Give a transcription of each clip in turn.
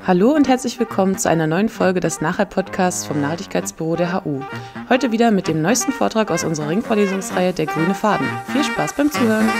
Hallo und herzlich willkommen zu einer neuen Folge des Nachhalt-Podcasts vom Nachhaltigkeitsbüro der HU. Heute wieder mit dem neuesten Vortrag aus unserer Ringvorlesungsreihe Der grüne Faden. Viel Spaß beim Zuhören!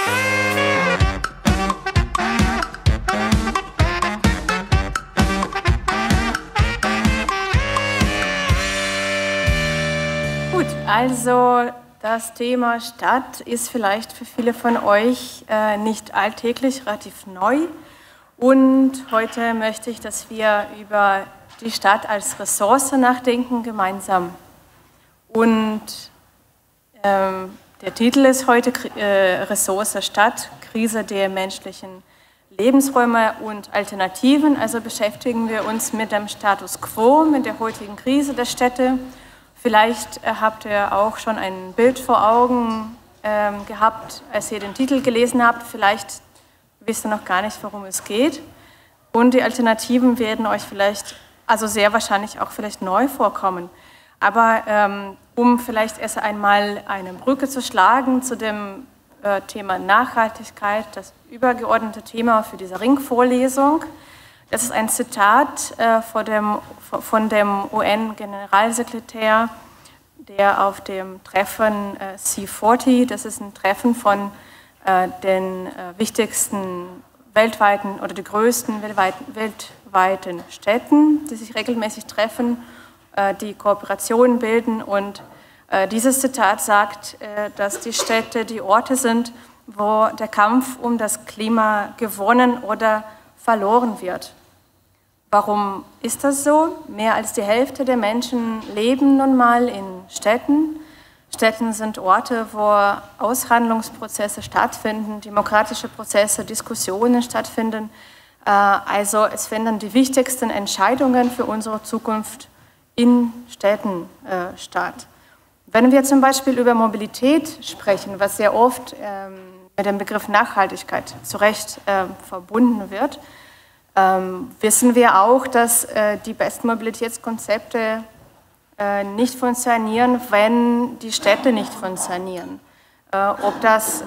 Gut, also das Thema Stadt ist vielleicht für viele von euch nicht alltäglich, relativ neu. Und heute möchte ich, dass wir über die Stadt als Ressource nachdenken, gemeinsam. Und der Titel ist heute Ressource Stadt, Krise der menschlichen Lebensräume und Alternativen. Also beschäftigen wir uns mit dem Status quo, mit der heutigen Krise der Städte. Vielleicht habt ihr auch schon ein Bild vor Augen gehabt, als ihr den Titel gelesen habt. Vielleicht wisst ihr noch gar nicht, worum es geht. Und die Alternativen werden euch vielleicht, also sehr wahrscheinlich auch vielleicht neu vorkommen. Aber um vielleicht erst einmal eine Brücke zu schlagen zu dem Thema Nachhaltigkeit, das übergeordnete Thema für diese Ringvorlesung. Das ist ein Zitat von dem UN-Generalsekretär, der auf dem Treffen C40, das ist ein Treffen von den wichtigsten weltweiten oder die größten weltweiten Städten, die sich regelmäßig treffen, die Kooperationen bilden. Und dieses Zitat sagt, dass die Städte die Orte sind, wo der Kampf um das Klima gewonnen oder verloren wird. Warum ist das so? Mehr als die Hälfte der Menschen leben nun mal in Städten. Städten sind Orte, wo Aushandlungsprozesse stattfinden, demokratische Prozesse, Diskussionen stattfinden. Also es finden die wichtigsten Entscheidungen für unsere Zukunft in Städten statt. Wenn wir zum Beispiel über Mobilität sprechen, was sehr oft mit dem Begriff Nachhaltigkeit zu Recht verbunden wird, wissen wir auch, dass die besten Mobilitätskonzepte nicht funktionieren, wenn die Städte nicht funktionieren. Ob das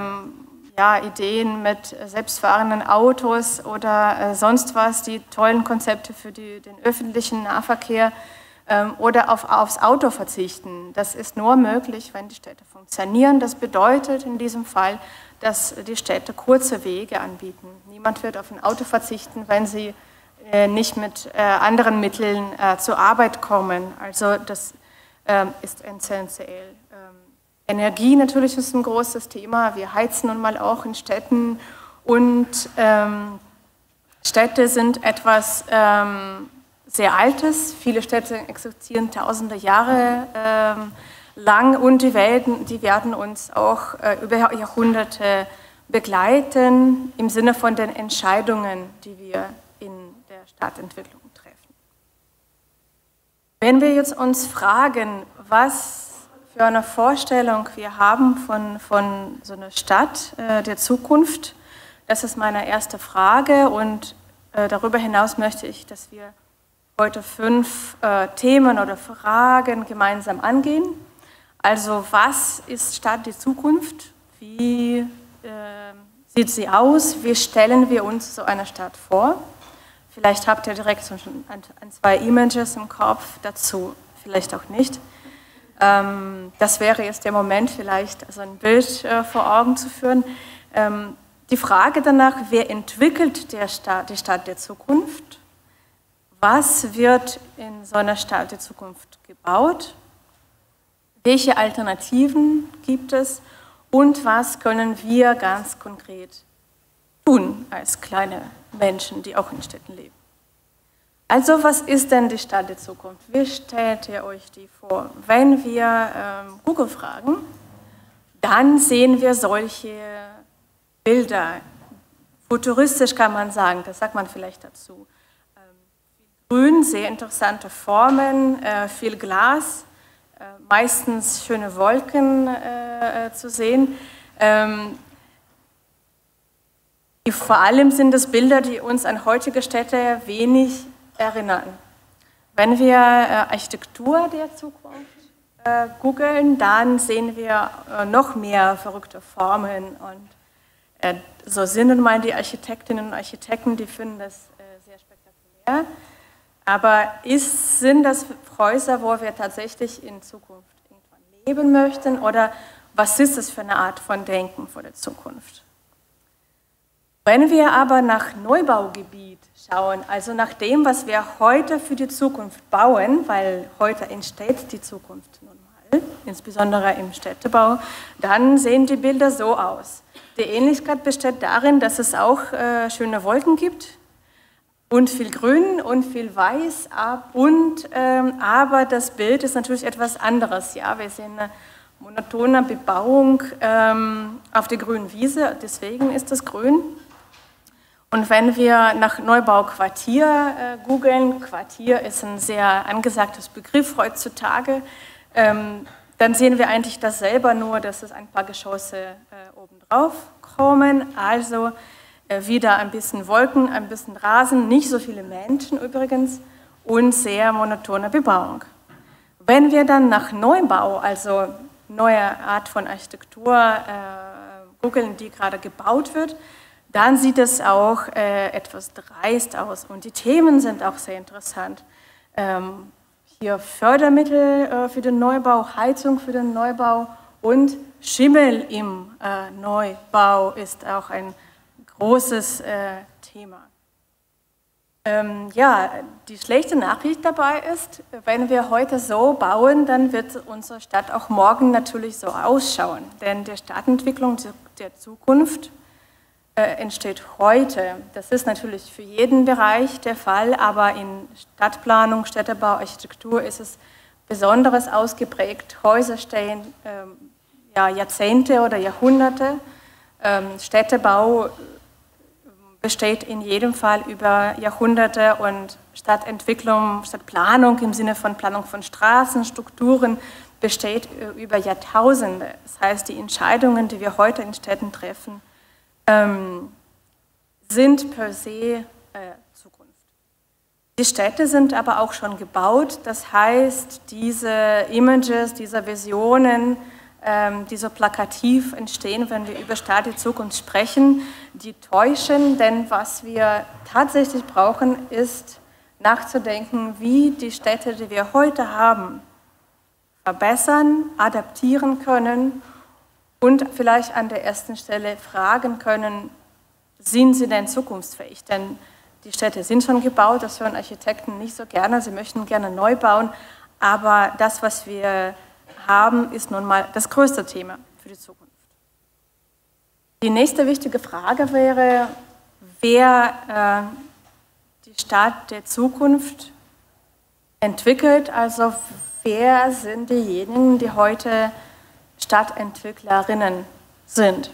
Ideen mit selbstfahrenden Autos oder sonst was, die tollen Konzepte für den öffentlichen Nahverkehr oder aufs Auto verzichten. Das ist nur möglich, wenn die Städte funktionieren. Das bedeutet in diesem Fall, dass die Städte kurze Wege anbieten. Niemand wird auf ein Auto verzichten, wenn sie nicht mit anderen Mitteln zur Arbeit kommen. Also das ist essentiell. Energie natürlich ist ein großes Thema. Wir heizen nun mal auch in Städten und Städte sind etwas sehr Altes. Viele Städte existieren tausende Jahre lang und die werden uns auch über Jahrhunderte begleiten im Sinne von den Entscheidungen, die wir in der Stadtentwicklung treffen. Wenn wir jetzt uns fragen, was für eine Vorstellung wir haben von so einer Stadt der Zukunft, das ist meine erste Frage und darüber hinaus möchte ich, dass wir heute 5 Themen oder Fragen gemeinsam angehen. Also was ist Stadt der Zukunft? Wie sieht sie aus? Wie stellen wir uns so eine Stadt vor? Vielleicht habt ihr direkt schon ein, 2 Images im Kopf dazu, vielleicht auch nicht. Das wäre jetzt der Moment, vielleicht also ein Bild vor Augen zu führen. Die Frage danach, wer entwickelt die Stadt der Zukunft? Was wird in so einer Stadt der Zukunft gebaut? Welche Alternativen gibt es? Und was können wir ganz konkret tun als kleine Menschen, die auch in Städten leben? Also was ist denn die Stadt der Zukunft? Wie stellt ihr euch die vor? Wenn wir Google fragen, dann sehen wir solche Bilder. Futuristisch kann man sagen, das sagt man vielleicht dazu. Grün, sehr interessante Formen, viel Glas, meistens schöne Wolken zu sehen. Vor allem sind es Bilder, die uns an heutige Städte wenig erinnern. Wenn wir Architektur der Zukunft googeln, dann sehen wir noch mehr verrückte Formen und so sind nun mal die Architektinnen und Architekten, die finden das sehr spektakulär. her. Aber sind das Häuser, wo wir tatsächlich in Zukunft irgendwann leben möchten? Oder was ist das für eine Art von Denken vor der Zukunft? Wenn wir aber nach Neubaugebiet schauen, also nach dem, was wir heute für die Zukunft bauen, weil heute entsteht die Zukunft nun mal, insbesondere im Städtebau, dann sehen die Bilder so aus. Die Ähnlichkeit besteht darin, dass es auch schöne Wolken gibt und viel Grün und viel Weiß, aber das Bild ist natürlich etwas anderes. Ja, wir sehen eine monotone Bebauung auf der grünen Wiese, deswegen ist es grün. Und wenn wir nach Neubauquartier googeln, Quartier ist ein sehr angesagtes Begriff heutzutage, dann sehen wir eigentlich dasselbe, nur dass es ein paar Geschosse obendrauf kommen. Also wieder ein bisschen Wolken, ein bisschen Rasen, nicht so viele Menschen übrigens und sehr monotone Bebauung. Wenn wir dann nach Neubau, also neue Art von Architektur googeln, die gerade gebaut wird, dann sieht es auch etwas dreist aus und die Themen sind auch sehr interessant. Hier Fördermittel für den Neubau, Heizung für den Neubau und Schimmel im Neubau ist auch ein großes Thema. Ja, die schlechte Nachricht dabei ist, wenn wir heute so bauen, dann wird unsere Stadt auch morgen natürlich so ausschauen, denn die Stadtentwicklung der Zukunft entsteht heute. Das ist natürlich für jeden Bereich der Fall, aber in Stadtplanung, Städtebau, Architektur ist es besonders ausgeprägt. Häuser stehen Jahrzehnte oder Jahrhunderte. Städtebau besteht in jedem Fall über Jahrhunderte und Stadtentwicklung, Stadtplanung im Sinne von Planung von Straßen, Strukturen besteht über Jahrtausende. Das heißt, die Entscheidungen, die wir heute in Städten treffen, sind per se Zukunft. Die Städte sind aber auch schon gebaut, das heißt, diese Images, diese Visionen, die so plakativ entstehen, wenn wir über Stadt der Zukunft sprechen, die täuschen, denn was wir tatsächlich brauchen, ist nachzudenken, wie die Städte, die wir heute haben, verbessern, adaptieren können und vielleicht an der ersten Stelle fragen können, sind sie denn zukunftsfähig? Denn die Städte sind schon gebaut, das hören Architekten nicht so gerne, sie möchten gerne neu bauen, aber das, was wir haben, ist nun mal das größte Thema für die Zukunft. Die nächste wichtige Frage wäre, wer die Stadt der Zukunft entwickelt, also wer sind diejenigen, die heute Stadtentwicklerinnen sind.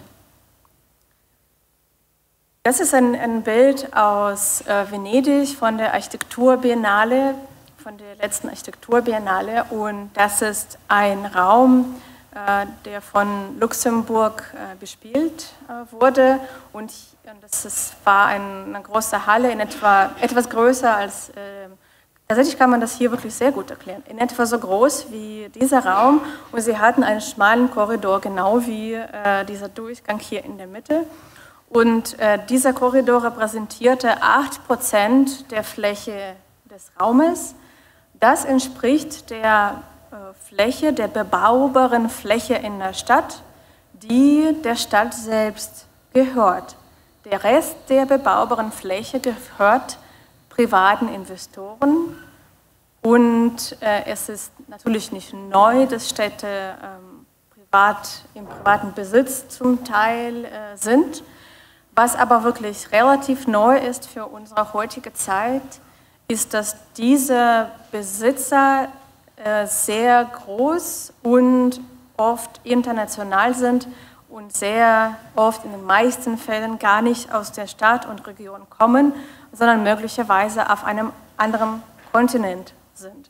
Das ist ein Bild aus Venedig von der Architekturbiennale, von der letzten Architekturbiennale, und das ist ein Raum, der von Luxemburg bespielt wurde, und das war eine große Halle, in etwas größer als tatsächlich kann man das hier wirklich sehr gut erklären. In etwa so groß wie dieser Raum, und sie hatten einen schmalen Korridor, genau wie dieser Durchgang hier in der Mitte. Und dieser Korridor repräsentierte 8% der Fläche des Raumes. Das entspricht der Fläche, der bebaubaren Fläche in der Stadt, die der Stadt selbst gehört. Der Rest der bebaubaren Fläche gehört privaten Investoren, und es ist natürlich nicht neu, dass Städte im privaten Besitz zum Teil sind. Was aber wirklich relativ neu ist für unsere heutige Zeit, ist, dass diese Besitzer sehr groß und oft international sind und sehr oft in den meisten Fällen gar nicht aus der Stadt und Region kommen, sondern möglicherweise auf einem anderen Kontinent sind.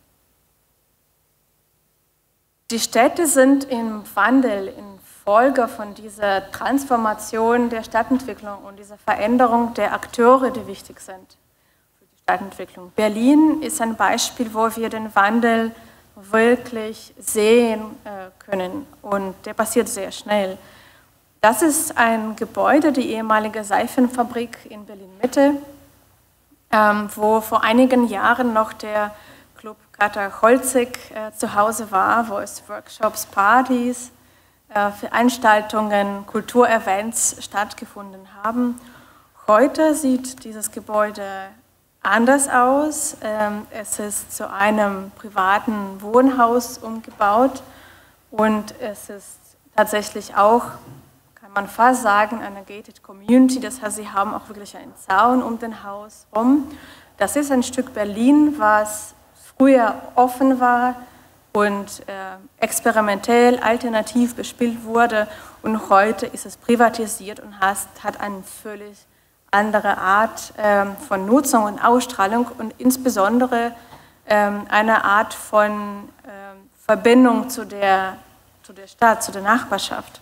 Die Städte sind im Wandel infolge von dieser Transformation der Stadtentwicklung und dieser Veränderung der Akteure, die wichtig sind für die Stadtentwicklung. Berlin ist ein Beispiel, wo wir den Wandel wirklich sehen können, und der passiert sehr schnell. Das ist ein Gebäude, die ehemalige Seifenfabrik in Berlin-Mitte. wo vor einigen Jahren noch der Club Katar Holzig zu Hause war, wo es Workshops, Partys, Veranstaltungen, Kulturevents stattgefunden haben. Heute sieht dieses Gebäude anders aus. Es ist zu einem privaten Wohnhaus umgebaut und es ist tatsächlich auch, kann man fast sagen, eine gated community. Das heißt, sie haben auch wirklich einen Zaun um den Haus rum. Das ist ein Stück Berlin, was früher offen war und experimentell, alternativ bespielt wurde. Und heute ist es privatisiert und hat eine völlig andere Art von Nutzung und Ausstrahlung und insbesondere eine Art von Verbindung zu der Stadt, zu der Nachbarschaft.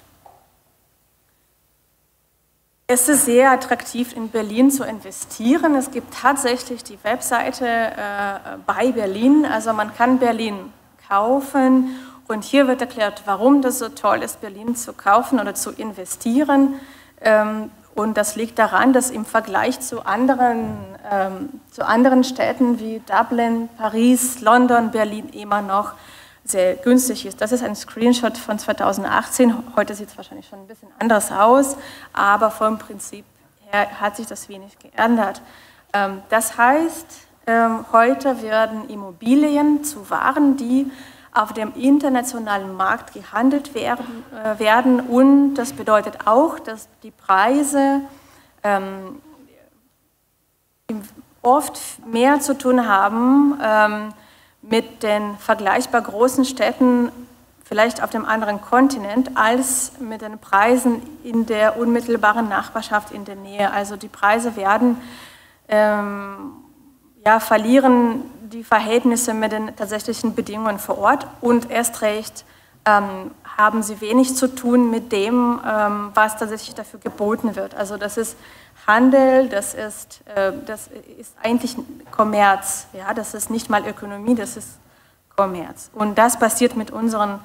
Es ist sehr attraktiv, in Berlin zu investieren. Es gibt tatsächlich die Webseite bei Berlin, also man kann Berlin kaufen und hier wird erklärt, warum das so toll ist, Berlin zu kaufen oder zu investieren. Und das liegt daran, dass im Vergleich zu anderen Städten wie Dublin, Paris, London, Berlin immer noch sehr günstig ist. Das ist ein Screenshot von 2018. Heute sieht es wahrscheinlich schon ein bisschen anders aus, aber vom Prinzip her hat sich das wenig geändert. Das heißt, heute werden Immobilien zu Waren, die auf dem internationalen Markt gehandelt werden und das bedeutet auch, dass die Preise oft mehr zu tun haben mit den vergleichbar großen Städten, vielleicht auf dem anderen Kontinent, als mit den Preisen in der unmittelbaren Nachbarschaft in der Nähe. Also die Preise werden verlieren die Verhältnisse mit den tatsächlichen Bedingungen vor Ort und erst recht haben sie wenig zu tun mit dem, was tatsächlich dafür geboten wird. Also das ist Handel, das ist eigentlich Kommerz, ja, das ist nicht mal Ökonomie, das ist Kommerz. Und das passiert mit unseren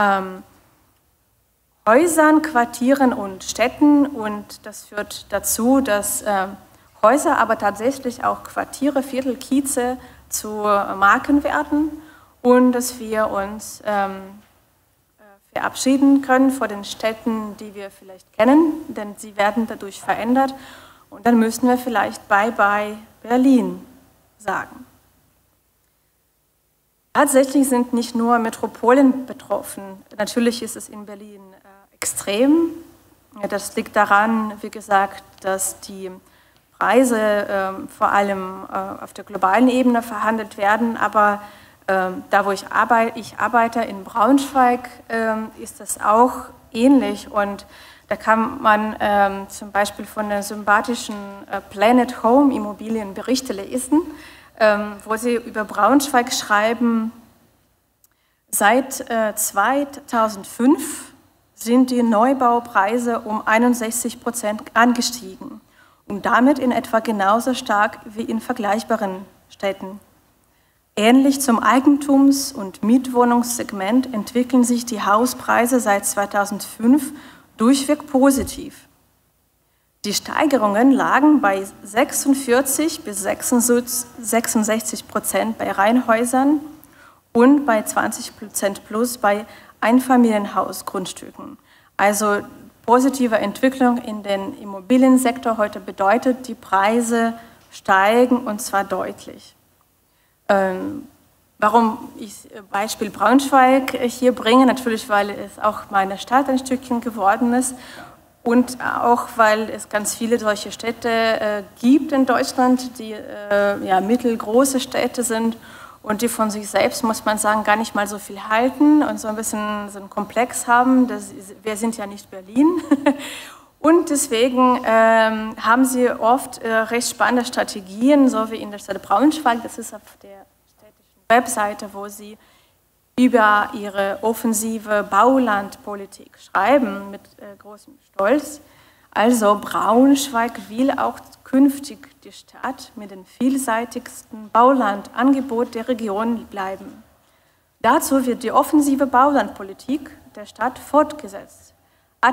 Häusern, Quartieren und Städten und das führt dazu, dass Häuser, aber tatsächlich auch Quartiere, Viertel, Kieze zu Marken werden und dass wir uns verabschieden können vor den Städten, die wir vielleicht kennen, denn sie werden dadurch verändert und dann müssen wir vielleicht Bye-bye Berlin sagen. Tatsächlich sind nicht nur Metropolen betroffen. Natürlich ist es in Berlin extrem. Das liegt daran, wie gesagt, dass die Preise vor allem auf der globalen Ebene verhandelt werden, aber da, wo ich arbeite in Braunschweig, ist das auch ähnlich und da kann man zum Beispiel von der sympathischen Planet Home Immobilien Berichte lesen, wo sie über Braunschweig schreiben, seit 2005 sind die Neubaupreise um 61% angestiegen und damit in etwa genauso stark wie in vergleichbaren Städten. Ähnlich zum Eigentums- und Mietwohnungssegment entwickeln sich die Hauspreise seit 2005 durchweg positiv. Die Steigerungen lagen bei 46 bis 66% bei Reihenhäusern und bei 20% plus bei Einfamilienhausgrundstücken. Also positive Entwicklung in den Immobiliensektor heute bedeutet, die Preise steigen und zwar deutlich. Warum ich Beispiel Braunschweig hier bringe, natürlich, weil es auch meine Stadt ein Stückchen geworden ist und auch, weil es ganz viele solche Städte gibt in Deutschland, die mittelgroße Städte sind und die von sich selbst, muss man sagen, gar nicht mal so viel halten und so ein bisschen so einen Komplex haben. Wir sind ja nicht Berlin. Und deswegen haben sie oft recht spannende Strategien, so wie in der Stadt Braunschweig. Das ist auf der städtischen Webseite, wo sie über ihre offensive Baulandpolitik schreiben, mit großem Stolz. Also Braunschweig will auch künftig die Stadt mit dem vielseitigsten Baulandangebot der Region bleiben. Dazu wird die offensive Baulandpolitik der Stadt fortgesetzt.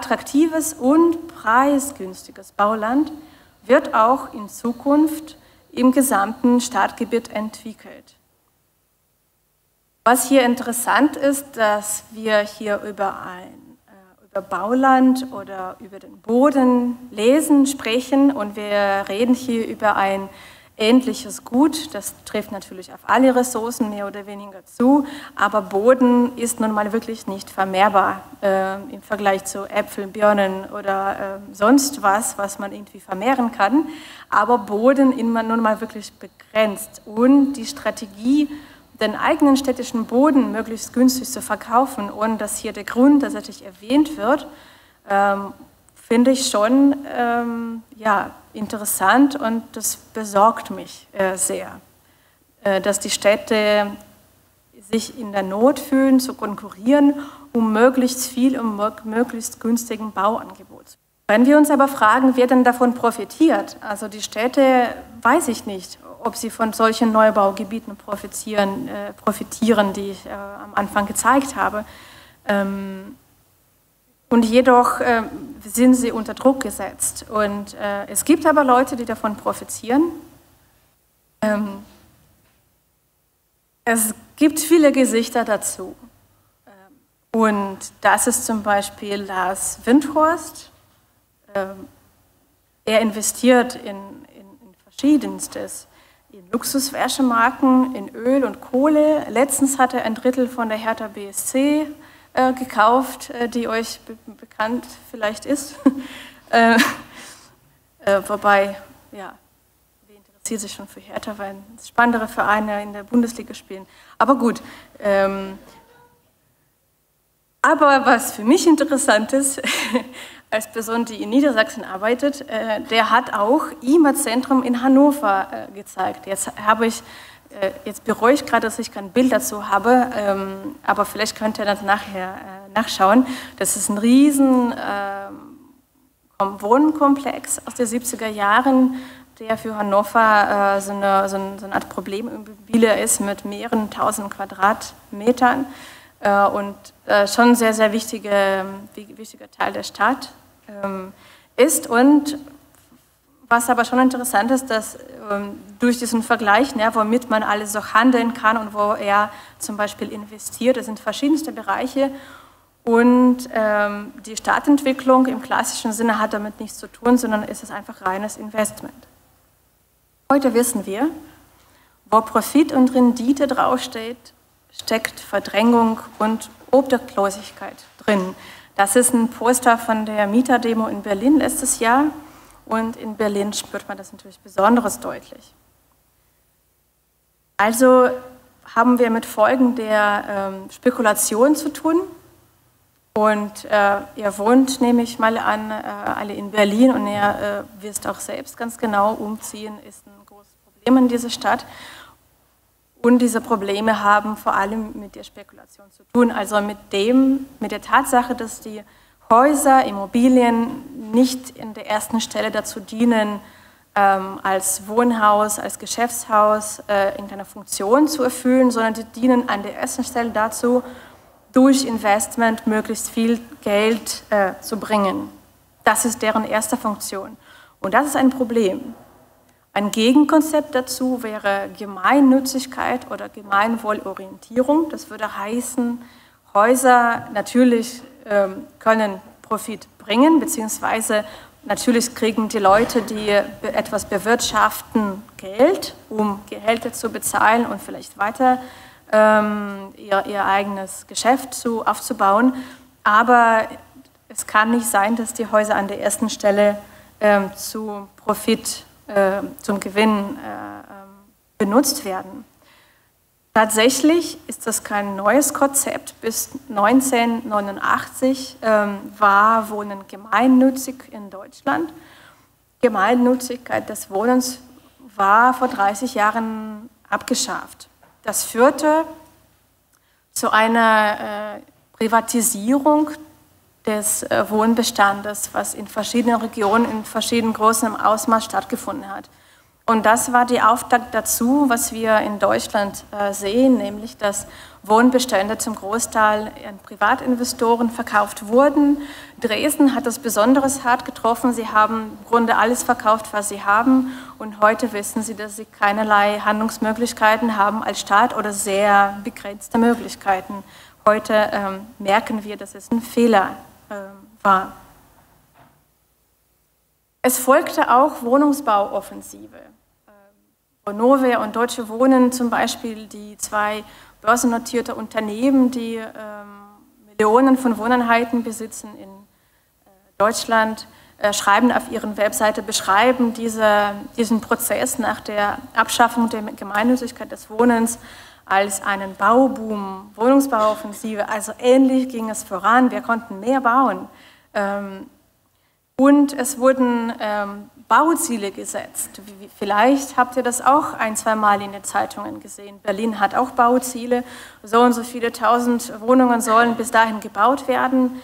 Attraktives und preisgünstiges Bauland wird auch in Zukunft im gesamten Stadtgebiet entwickelt. Was hier interessant ist, dass wir hier über Bauland oder über den Boden lesen, sprechen und wir reden hier über ein ähnliches Gut. Das trifft natürlich auf alle Ressourcen mehr oder weniger zu, aber Boden ist nun mal wirklich nicht vermehrbar im Vergleich zu Äpfeln, Birnen oder sonst was man irgendwie vermehren kann. Aber Boden ist nun mal wirklich begrenzt und die Strategie, den eigenen städtischen Boden möglichst günstig zu verkaufen und dass hier der Grund tatsächlich erwähnt wird, finde ich schon interessant und das besorgt mich sehr, dass die Städte sich in der Not fühlen, zu konkurrieren, um möglichst viel, um möglichst günstigen Bauangebot. Wenn wir uns aber fragen, wer denn davon profitiert, also die Städte, weiß ich nicht, ob sie von solchen Neubaugebieten profitieren, die ich am Anfang gezeigt habe. Und jedoch sind sie unter Druck gesetzt. Und es gibt aber Leute, die davon profitieren. Es gibt viele Gesichter dazu. Und das ist zum Beispiel Lars Windhorst. Er investiert in Verschiedenstes. In Luxuswäschemarken, in Öl und Kohle. Letztens hat er ein Drittel von der Hertha BSC gekauft, die euch bekannt vielleicht ist. Wobei, ja, wer interessiert sich schon für Hertha, weil spannendere Vereine in der Bundesliga spielen. Aber gut. Aber was für mich interessant ist, als Person, die in Niedersachsen arbeitet, der hat auch IMA-Zentrum in Hannover gezeigt. Jetzt bereue ich gerade, dass ich kein Bild dazu habe, aber vielleicht könnt ihr das nachher nachschauen. Das ist ein riesen Wohnkomplex aus den 70er Jahren, der für Hannover so eine Art Problemimmobilie ist mit mehreren tausend Quadratmetern und schon sehr, sehr wichtiger Teil der Stadt ist. Und was aber schon interessant ist, dass durch diesen Vergleich, womit man alles so handeln kann und wo er zum Beispiel investiert, das sind verschiedenste Bereiche und die Stadtentwicklung im klassischen Sinne hat damit nichts zu tun, sondern ist es einfach reines Investment. Heute wissen wir, wo Profit und Rendite draufsteht, steckt Verdrängung und Obdachlosigkeit drin. Das ist ein Poster von der Mieterdemo in Berlin letztes Jahr und in Berlin spürt man das natürlich besonders deutlich. Also haben wir mit Folgen der Spekulation zu tun und ihr wohnt, nehme ich mal an, alle in Berlin und ihr wisst auch selbst ganz genau, umziehen ist ein großes Problem in dieser Stadt. Und diese Probleme haben vor allem mit der Spekulation zu tun, also mit der Tatsache, dass die Häuser, Immobilien nicht in der ersten Stelle dazu dienen, als Wohnhaus, als Geschäftshaus irgendeine Funktion zu erfüllen, sondern die dienen an der ersten Stelle dazu, durch Investment möglichst viel Geld zu bringen. Das ist deren erste Funktion. Und das ist ein Problem. Ein Gegenkonzept dazu wäre Gemeinnützigkeit oder Gemeinwohlorientierung. Das würde heißen, Häuser natürlich können Profit bringen, beziehungsweise natürlich kriegen die Leute, die etwas bewirtschaften, Geld, um Gehälter zu bezahlen und vielleicht weiter ihr eigenes Geschäft aufzubauen. Aber es kann nicht sein, dass die Häuser an der ersten Stelle zu Profit zum Gewinn benutzt werden. Tatsächlich ist das kein neues Konzept. Bis 1989 war Wohnen gemeinnützig in Deutschland. Gemeinnützigkeit des Wohnens war vor 30 Jahren abgeschafft. Das führte zu einer Privatisierung des Wohnbestandes, was in verschiedenen Regionen in verschieden großem Ausmaß stattgefunden hat. Und das war die Auftakt dazu, was wir in Deutschland sehen, nämlich dass Wohnbestände zum Großteil an Privatinvestoren verkauft wurden. Dresden hat das besonders hart getroffen. Sie haben im Grunde alles verkauft, was sie haben. Und heute wissen sie, dass sie keinerlei Handlungsmöglichkeiten haben als Staat oder sehr begrenzte Möglichkeiten. Heute merken wir, dass es ein Fehler war. Es folgte auch Wohnungsbauoffensive. Vonovia und Deutsche Wohnen zum Beispiel, die zwei börsennotierte Unternehmen, die Millionen von Wohneinheiten besitzen in Deutschland, schreiben auf ihren Webseite, beschreiben diesen Prozess nach der Abschaffung der Gemeinnützigkeit des Wohnens als einen Bauboom, Wohnungsbauoffensive. Also ähnlich ging es voran, wir konnten mehr bauen. Und es wurden Bauziele gesetzt. Vielleicht habt ihr das auch ein-, zweimal in den Zeitungen gesehen. Berlin hat auch Bauziele. So und so viele 1000 Wohnungen sollen bis dahin gebaut werden.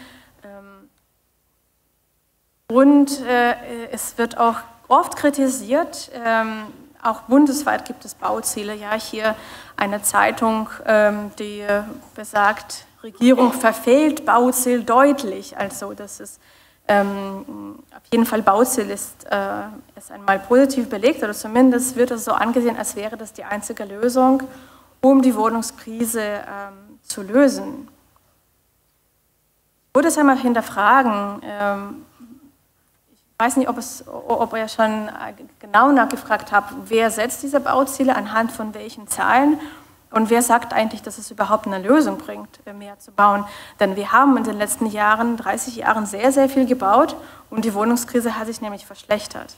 Und es wird auch oft kritisiert, auch bundesweit gibt es Bauziele. Ja, hier eine Zeitung, die besagt, Regierung verfehlt Bauziel deutlich. Also das ist auf jeden Fall Bauziel ist einmal positiv belegt, oder zumindest wird es so angesehen, als wäre das die einzige Lösung, um die Wohnungskrise zu lösen. Ich würde es einmal hinterfragen. Ich weiß nicht, ob ihr schon genau nachgefragt habt, wer setzt diese Bauziele, anhand von welchen Zahlen. Und wer sagt eigentlich, dass es überhaupt eine Lösung bringt, mehr zu bauen? Denn wir haben in den letzten Jahren, 30 Jahren, sehr, sehr viel gebaut und die Wohnungskrise hat sich nämlich verschlechtert.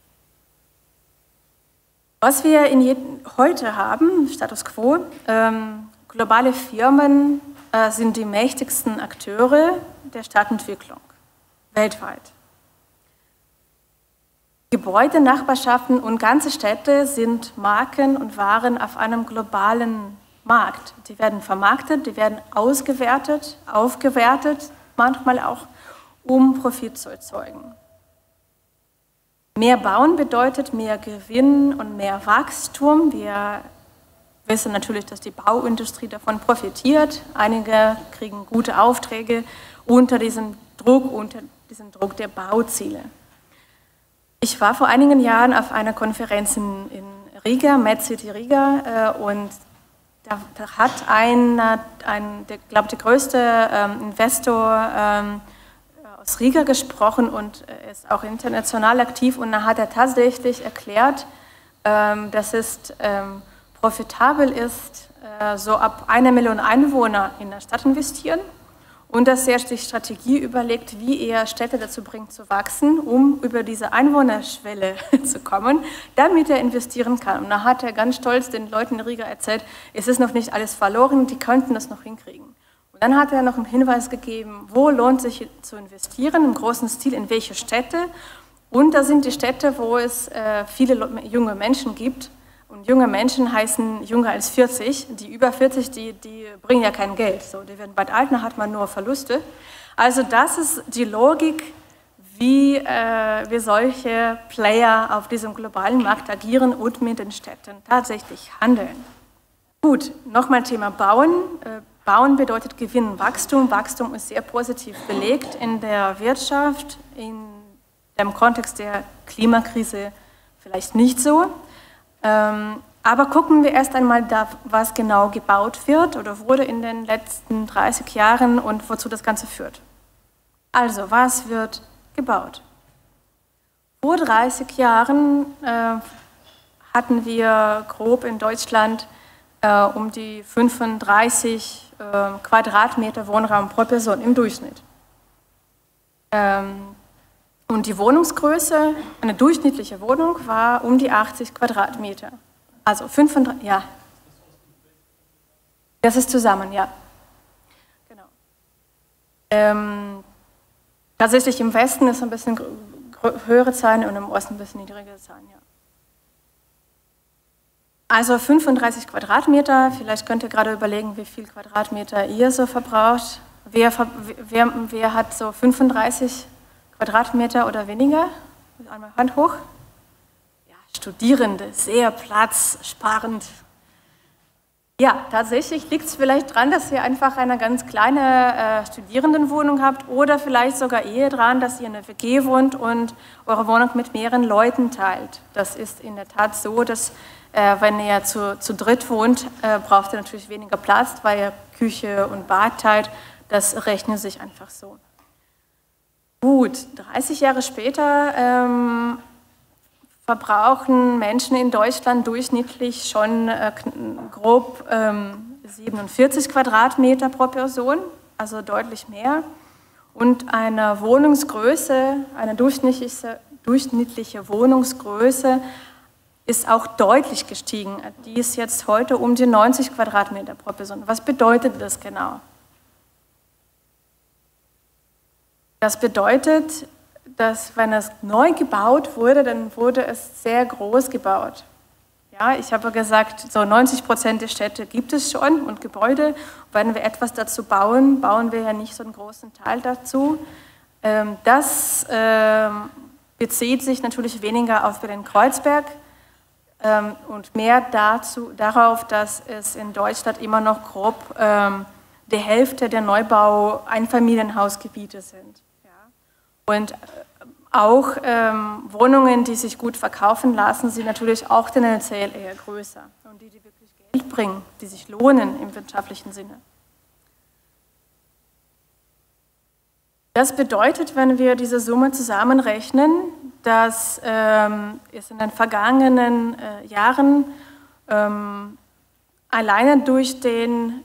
Was wir heute haben, Status quo, globale Firmen sind die mächtigsten Akteure der Stadtentwicklung weltweit. Gebäude, Nachbarschaften und ganze Städte sind Marken und Waren auf einem globalen Markt. Die werden vermarktet, die werden ausgewertet, aufgewertet, manchmal auch, um Profit zu erzeugen. Mehr Bauen bedeutet mehr Gewinn und mehr Wachstum. Wir wissen natürlich, dass die Bauindustrie davon profitiert. Einige kriegen gute Aufträge unter diesem Druck der Bauziele. Ich war vor einigen Jahren auf einer Konferenz in Riga, MedCity Riga, und da hat der größte Investor aus Riga gesprochen und ist auch international aktiv, und da hat er tatsächlich erklärt, dass es profitabel ist, so ab 1 Million Einwohner in der Stadt investieren. Und dass er die Strategie überlegt, wie er Städte dazu bringt zu wachsen, um über diese Einwohnerschwelle zu kommen, damit er investieren kann. Und da hat er ganz stolz den Leuten in Riga erzählt, es ist noch nicht alles verloren, die könnten das noch hinkriegen. Und dann hat er noch einen Hinweis gegeben, wo lohnt sich zu investieren, im großen Stil, in welche Städte. Und da sind die Städte, wo es viele junge Menschen gibt. Und junge Menschen heißen jünger als 40. Die über 40, die bringen ja kein Geld. So, die werden bald alt, dann hat man nur Verluste. Also das ist die Logik, wie solche Player auf diesem globalen Markt agieren und mit den Städten tatsächlich handeln. Gut, nochmal Thema Bauen. Bauen bedeutet Gewinn, Wachstum. Wachstum ist sehr positiv belegt in der Wirtschaft, in dem Kontext der Klimakrise vielleicht nicht so. Aber gucken wir erst einmal, was genau gebaut wird oder wurde in den letzten 30 Jahren und wozu das Ganze führt. Also, was wird gebaut? Vor 30 Jahren hatten wir grob in Deutschland um die 35 Quadratmeter Wohnraum pro Person im Durchschnitt. Und die Wohnungsgröße, eine durchschnittliche Wohnung, war um die 80 Quadratmeter. Also 35, ja. Das ist zusammen, ja. Genau. Tatsächlich im Westen ist ein bisschen höhere Zahlen und im Osten ein bisschen niedrigere Zahlen, ja. Also 35 Quadratmeter, vielleicht könnt ihr gerade überlegen, wie viel Quadratmeter ihr so verbraucht. Wer hat so 35 Quadratmeter oder weniger? Einmal Hand hoch. Ja, Studierende, sehr platzsparend. Ja, tatsächlich liegt es vielleicht daran, dass ihr einfach eine ganz kleine Studierendenwohnung habt oder vielleicht sogar eher daran, dass ihr in einer WG wohnt und eure Wohnung mit mehreren Leuten teilt. Das ist in der Tat so, dass wenn ihr zu dritt wohnt, braucht ihr natürlich weniger Platz, weil ihr Küche und Bad teilt. Das rechnet sich einfach so. Gut, 30 Jahre später verbrauchen Menschen in Deutschland durchschnittlich schon grob 47 Quadratmeter pro Person, also deutlich mehr. Und eine Wohnungsgröße, eine durchschnittliche Wohnungsgröße ist auch deutlich gestiegen. Die ist jetzt heute um die 90 Quadratmeter pro Person. Was bedeutet das genau? Das bedeutet, dass wenn es neu gebaut wurde, dann wurde es sehr groß gebaut. Ja, ich habe gesagt, so 90% der Städte gibt es schon und Gebäude. Wenn wir etwas dazu bauen, bauen wir ja nicht so einen großen Teil dazu. Das bezieht sich natürlich weniger auf Berlin-Kreuzberg und mehr darauf, dass es in Deutschland immer noch grob die Hälfte der Neubau-Einfamilienhausgebiete sind. Und auch Wohnungen, die sich gut verkaufen lassen, sind natürlich auch tendenziell eher größer. Und die wirklich Geld bringen, die sich lohnen im wirtschaftlichen Sinne. Das bedeutet, wenn wir diese Summe zusammenrechnen, dass es in den vergangenen Jahren alleine durch den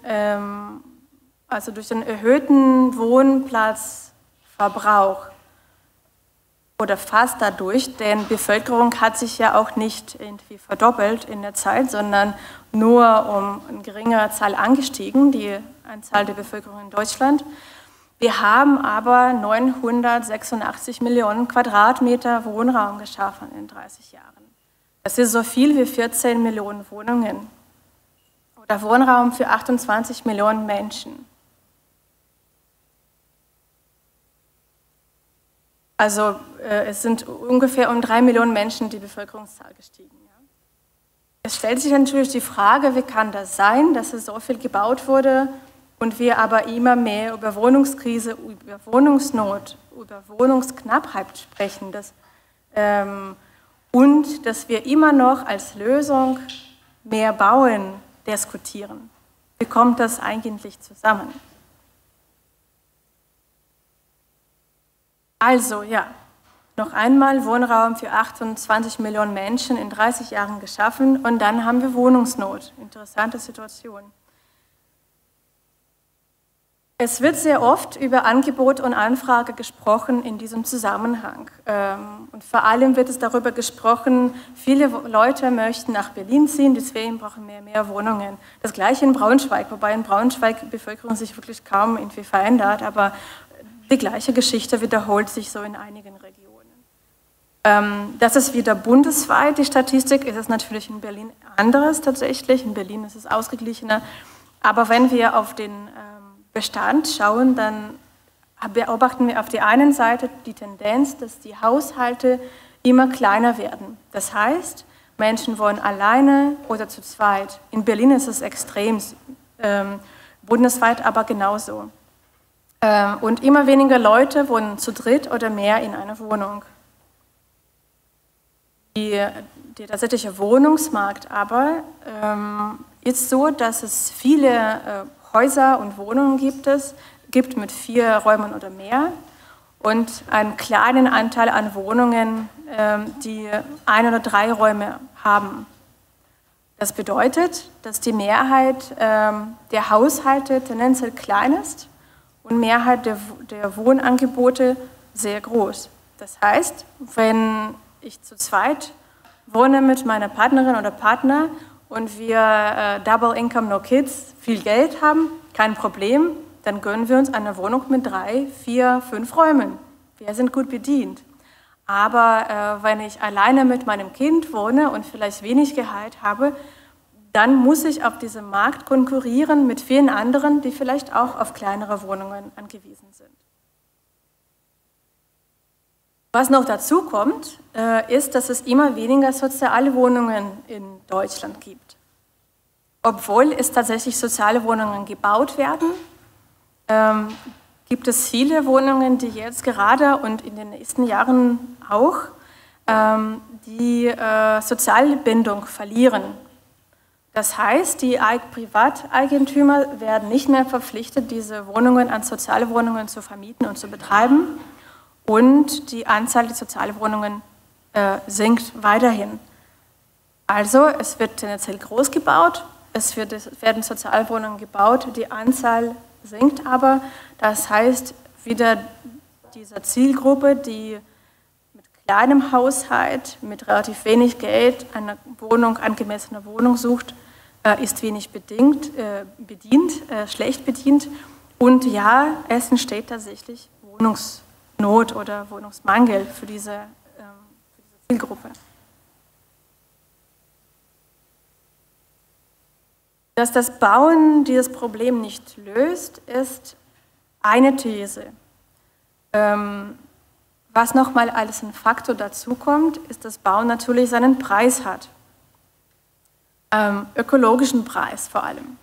erhöhten Wohnplatzverbrauch oder fast dadurch, denn die Bevölkerung hat sich ja auch nicht irgendwie verdoppelt in der Zeit, sondern nur um eine geringere Zahl angestiegen, die Anzahl der Bevölkerung in Deutschland. Wir haben aber 986 Millionen Quadratmeter Wohnraum geschaffen in 30 Jahren. Das ist so viel wie 14 Millionen Wohnungen oder Wohnraum für 28 Millionen Menschen. Also es sind ungefähr um 3 Millionen Menschen die Bevölkerungszahl gestiegen. Ja. Es stellt sich natürlich die Frage, wie kann das sein, dass es so viel gebaut wurde und wir aber immer mehr über Wohnungskrise, über Wohnungsnot, über Wohnungsknappheit sprechen und dass wir immer noch als Lösung mehr bauen diskutieren. Wie kommt das eigentlich zusammen? Also, ja, noch einmal Wohnraum für 28 Millionen Menschen in 30 Jahren geschaffen und dann haben wir Wohnungsnot. Interessante Situation. Es wird sehr oft über Angebot und Anfrage gesprochen in diesem Zusammenhang. Und vor allem wird es darüber gesprochen, viele Leute möchten nach Berlin ziehen, deswegen brauchen wir mehr Wohnungen. Das Gleiche in Braunschweig, wobei in Braunschweig die Bevölkerung sich wirklich kaum irgendwie verändert, aber die gleiche Geschichte wiederholt sich so in einigen Regionen. Das ist wieder bundesweit, die Statistik, ist es natürlich in Berlin anderes tatsächlich. In Berlin ist es ausgeglichener. Aber wenn wir auf den Bestand schauen, dann beobachten wir auf der einen Seite die Tendenz, dass die Haushalte immer kleiner werden. Das heißt, Menschen wohnen alleine oder zu zweit. In Berlin ist es extrem, bundesweit aber genauso. Und immer weniger Leute wohnen zu dritt oder mehr in einer Wohnung. Der tatsächliche Wohnungsmarkt aber ist so, dass es viele Häuser und Wohnungen gibt mit 4 Räumen oder mehr und einen kleinen Anteil an Wohnungen, die 1 oder 3 Räume haben. Das bedeutet, dass die Mehrheit der Haushalte tendenziell klein ist und Mehrheit der Wohnangebote sehr groß. Das heißt, wenn ich zu zweit wohne mit meiner Partnerin oder Partner und wir Double Income No Kids viel Geld haben, kein Problem, dann gönnen wir uns eine Wohnung mit 3, 4, 5 Räumen. Wir sind gut bedient. Aber wenn ich alleine mit meinem Kind wohne und vielleicht wenig Gehalt habe, dann muss ich auf diesem Markt konkurrieren mit vielen anderen, die vielleicht auch auf kleinere Wohnungen angewiesen sind. Was noch dazu kommt, ist, dass es immer weniger soziale Wohnungen in Deutschland gibt. Obwohl es tatsächlich soziale Wohnungen gebaut werden, gibt es viele Wohnungen, die jetzt gerade und in den nächsten Jahren auch die Sozialbindung verlieren. Das heißt, die Privateigentümer werden nicht mehr verpflichtet, diese Wohnungen an soziale Wohnungen zu vermieten und zu betreiben. Und die Anzahl der sozialen Wohnungen sinkt weiterhin. Also es wird tendenziell groß gebaut, es werden Sozialwohnungen gebaut, die Anzahl sinkt aber. Das heißt, wieder diese Zielgruppe, die mit kleinem Haushalt, mit relativ wenig Geld eine Wohnung, angemessene Wohnung sucht, ist wenig schlecht bedient. Und ja, es entsteht tatsächlich Wohnungsnot oder Wohnungsmangel für diese Zielgruppe. Dass das Bauen dieses Problem nicht löst, ist eine These. Was nochmal als ein Faktor dazu kommt, ist, dass Bauen natürlich seinen Preis hat. Ökologischen Preis vor allem.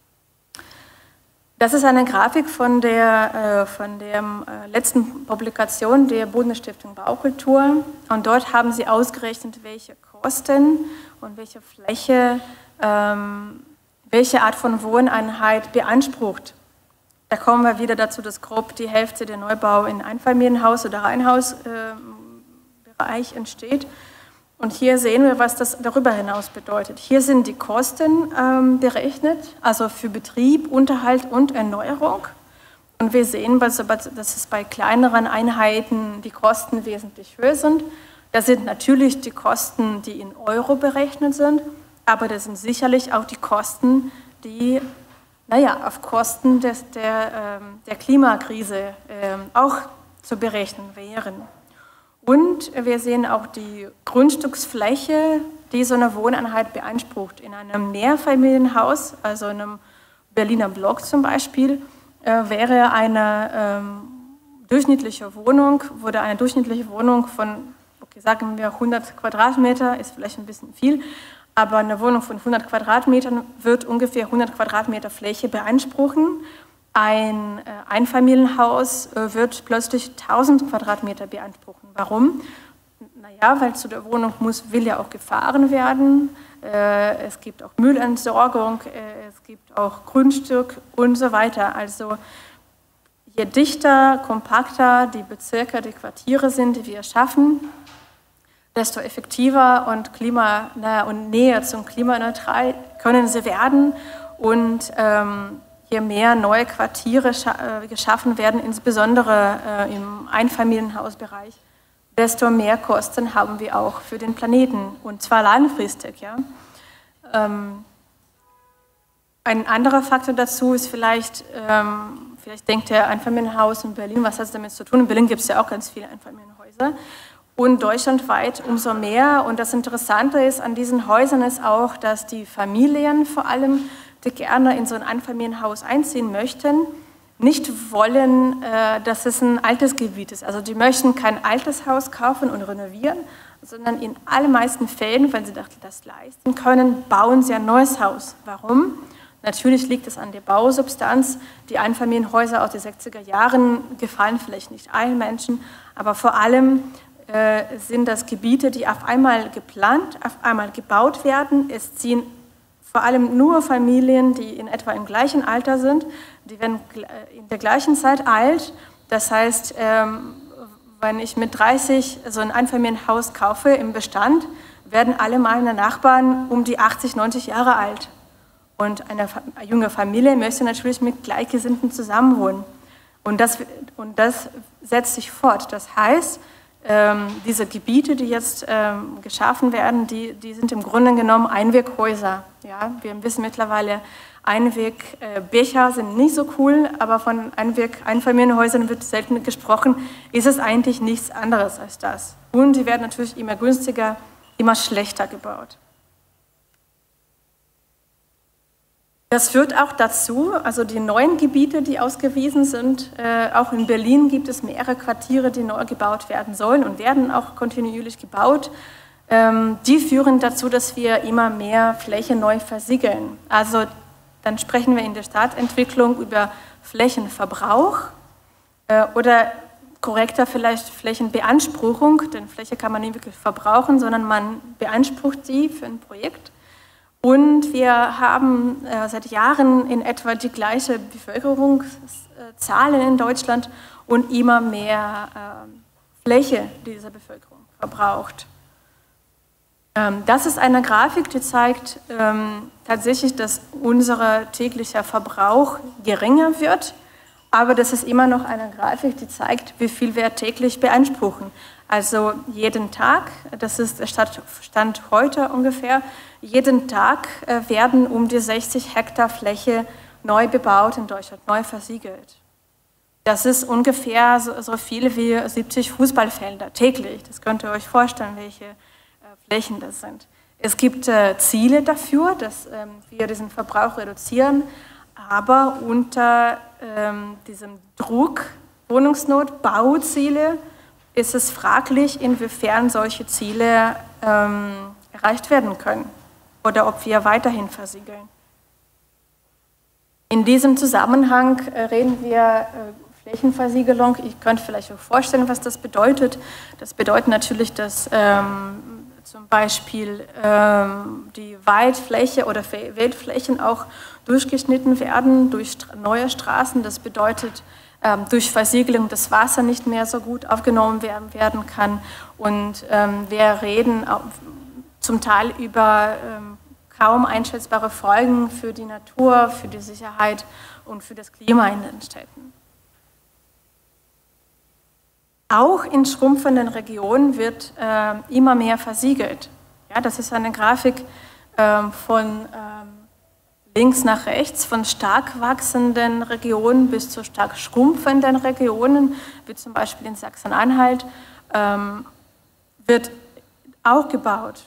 Das ist eine Grafik von der letzten Publikation der Bundesstiftung Baukultur. Und dort haben sie ausgerechnet, welche Kosten und welche Fläche, welche Art von Wohneinheit beansprucht. Da kommen wir wieder dazu, dass grob die Hälfte der Neubau in Einfamilienhaus- oder Reihenhausbereich entsteht. Und hier sehen wir, was das darüber hinaus bedeutet. Hier sind die Kosten berechnet, also für Betrieb, Unterhalt und Erneuerung. Und wir sehen, dass es bei kleineren Einheiten die Kosten wesentlich höher sind. Das sind natürlich die Kosten, die in Euro berechnet sind, aber das sind sicherlich auch die Kosten, die auf Kosten der Klimakrise auch zu berechnen wären. Und wir sehen auch die Grundstücksfläche, die so eine Wohneinheit beansprucht. In einem Mehrfamilienhaus, also einem Berliner Block zum Beispiel, wäre eine durchschnittliche Wohnung von, okay, sagen wir 100 Quadratmeter, ist vielleicht ein bisschen viel, aber eine Wohnung von 100 Quadratmetern wird ungefähr 100 Quadratmeter Fläche beanspruchen. Ein Einfamilienhaus wird plötzlich 1000 Quadratmeter beanspruchen. Warum? Naja, weil zu der Wohnung will ja auch gefahren werden. Es gibt auch Müllentsorgung, es gibt auch Grundstück und so weiter. Also je dichter, kompakter die Bezirke, die Quartiere sind, die wir schaffen, desto effektiver und näher zum Klimaneutral können sie werden. Und je mehr neue Quartiere geschaffen werden, insbesondere im Einfamilienhausbereich, desto mehr Kosten haben wir auch für den Planeten, und zwar langfristig. Ja. Ein anderer Faktor dazu ist vielleicht denkt der Einfamilienhaus in Berlin, was hat es damit zu tun? In Berlin gibt es ja auch ganz viele Einfamilienhäuser und deutschlandweit umso mehr. Und das Interessante ist an diesen Häusern ist auch, dass die Familien vor allem, die gerne in so ein Einfamilienhaus einziehen möchten, nicht wollen, dass es ein altes Gebiet ist. Also die möchten kein altes Haus kaufen und renovieren, sondern in allermeisten Fällen, wenn sie das leisten können, bauen sie ein neues Haus. Warum? Natürlich liegt es an der Bausubstanz. Die Einfamilienhäuser aus den 60er Jahren gefallen vielleicht nicht allen Menschen, aber vor allem sind das Gebiete, die auf einmal geplant, auf einmal gebaut werden. Es ziehen vor allem nur Familien, die in etwa im gleichen Alter sind, die werden in der gleichen Zeit alt. Das heißt, wenn ich mit 30 so ein Einfamilienhaus kaufe im Bestand, werden alle meine Nachbarn um die 80, 90 Jahre alt. Und eine junge Familie möchte natürlich mit Gleichgesinnten zusammenwohnen. Und das setzt sich fort. Das heißt, diese Gebiete, die jetzt geschaffen werden, die sind im Grunde genommen Einweghäuser. Ja? Wir wissen mittlerweile, Einwegbecher sind nicht so cool, aber von Einfamilienhäusern wird selten gesprochen, ist es eigentlich nichts anderes als das. Und die werden natürlich immer günstiger, immer schlechter gebaut. Das führt auch dazu, also die neuen Gebiete, die ausgewiesen sind, auch in Berlin gibt es mehrere Quartiere, die neu gebaut werden sollen und werden auch kontinuierlich gebaut. Die führen dazu, dass wir immer mehr Fläche neu versiegeln. Also dann sprechen wir in der Stadtentwicklung über Flächenverbrauch oder korrekter vielleicht Flächenbeanspruchung, denn Fläche kann man nicht wirklich verbrauchen, sondern man beansprucht sie für ein Projekt. Und wir haben seit Jahren in etwa die gleiche Bevölkerungszahlen in Deutschland und immer mehr Fläche, die diese Bevölkerung verbraucht. Das ist eine Grafik, die zeigt tatsächlich, dass unser täglicher Verbrauch geringer wird, aber das ist immer noch eine Grafik, die zeigt, wie viel wir täglich beanspruchen. Also jeden Tag, das ist der Stand heute ungefähr, jeden Tag werden um die 60 Hektar Fläche neu bebaut in Deutschland, neu versiegelt. Das ist ungefähr so viel wie 70 Fußballfelder täglich. Das könnt ihr euch vorstellen, welche Flächen das sind. Es gibt Ziele dafür, dass wir diesen Verbrauch reduzieren, aber unter diesem Druck, Wohnungsnot, Bauziele, ist es fraglich, inwiefern solche Ziele erreicht werden können oder ob wir weiterhin versiegeln. In diesem Zusammenhang reden wir Flächenversiegelung. Ich könnte vielleicht auch vorstellen, was das bedeutet. Das bedeutet natürlich, dass zum Beispiel die Waldfläche oder Wildflächen auch durchgeschnitten werden durch neue Straßen. Das bedeutet, durch Versiegelung das Wasser nicht mehr so gut aufgenommen werden kann. Und wir reden zum Teil über kaum einschätzbare Folgen für die Natur, für die Sicherheit und für das Klima in den Städten. Auch in schrumpfenden Regionen wird immer mehr versiegelt. Ja, das ist eine Grafik von links nach rechts, von stark wachsenden Regionen bis zu stark schrumpfenden Regionen, wie zum Beispiel in Sachsen-Anhalt, wird auch gebaut.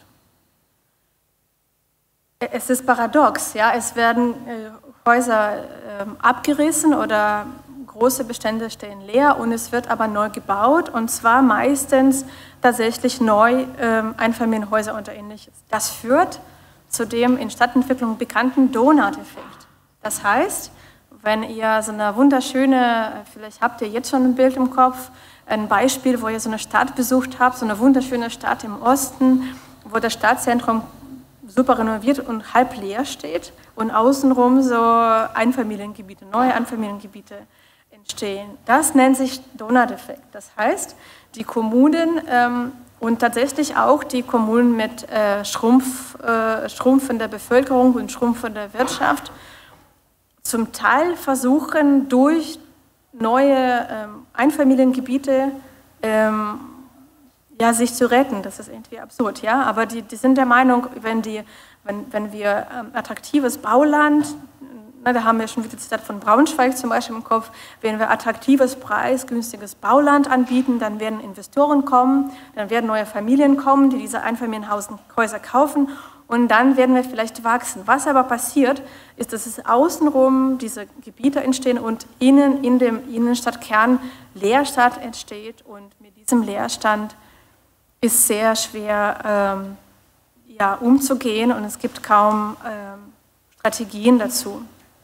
Es ist paradox, ja? Es werden Häuser abgerissen oder große Bestände stehen leer und es wird aber neu gebaut und zwar meistens tatsächlich neu Einfamilienhäuser und Ähnliches. Das führt zu dem in Stadtentwicklung bekannten Donut-Effekt. Das heißt, wenn ihr so eine wunderschöne, vielleicht habt ihr jetzt schon ein Bild im Kopf, ein Beispiel, wo ihr so eine Stadt besucht habt, so eine wunderschöne Stadt im Osten, wo das Stadtzentrum super renoviert und halb leer steht und außenrum so Einfamiliengebiete, neue Einfamiliengebiete entstehen. Das nennt sich Donut-Effekt. Das heißt, die Kommunen und tatsächlich auch die Kommunen mit schrumpfender Bevölkerung und schrumpfender Wirtschaft zum Teil versuchen, durch neue Einfamiliengebiete sich zu retten. Das ist irgendwie absurd, ja? Aber die sind der Meinung, wenn wir attraktives Bauland, da haben wir schon wieder die Stadt von Braunschweig zum Beispiel im Kopf, wenn wir attraktives, preisgünstiges Bauland anbieten, dann werden Investoren kommen, dann werden neue Familien kommen, die diese Einfamilienhäuser kaufen und dann werden wir vielleicht wachsen. Was aber passiert, ist, dass es außenrum diese Gebiete entstehen und innen in dem Innenstadtkern Leerstand entsteht und mit diesem Leerstand ist sehr schwer umzugehen und es gibt kaum Strategien dazu.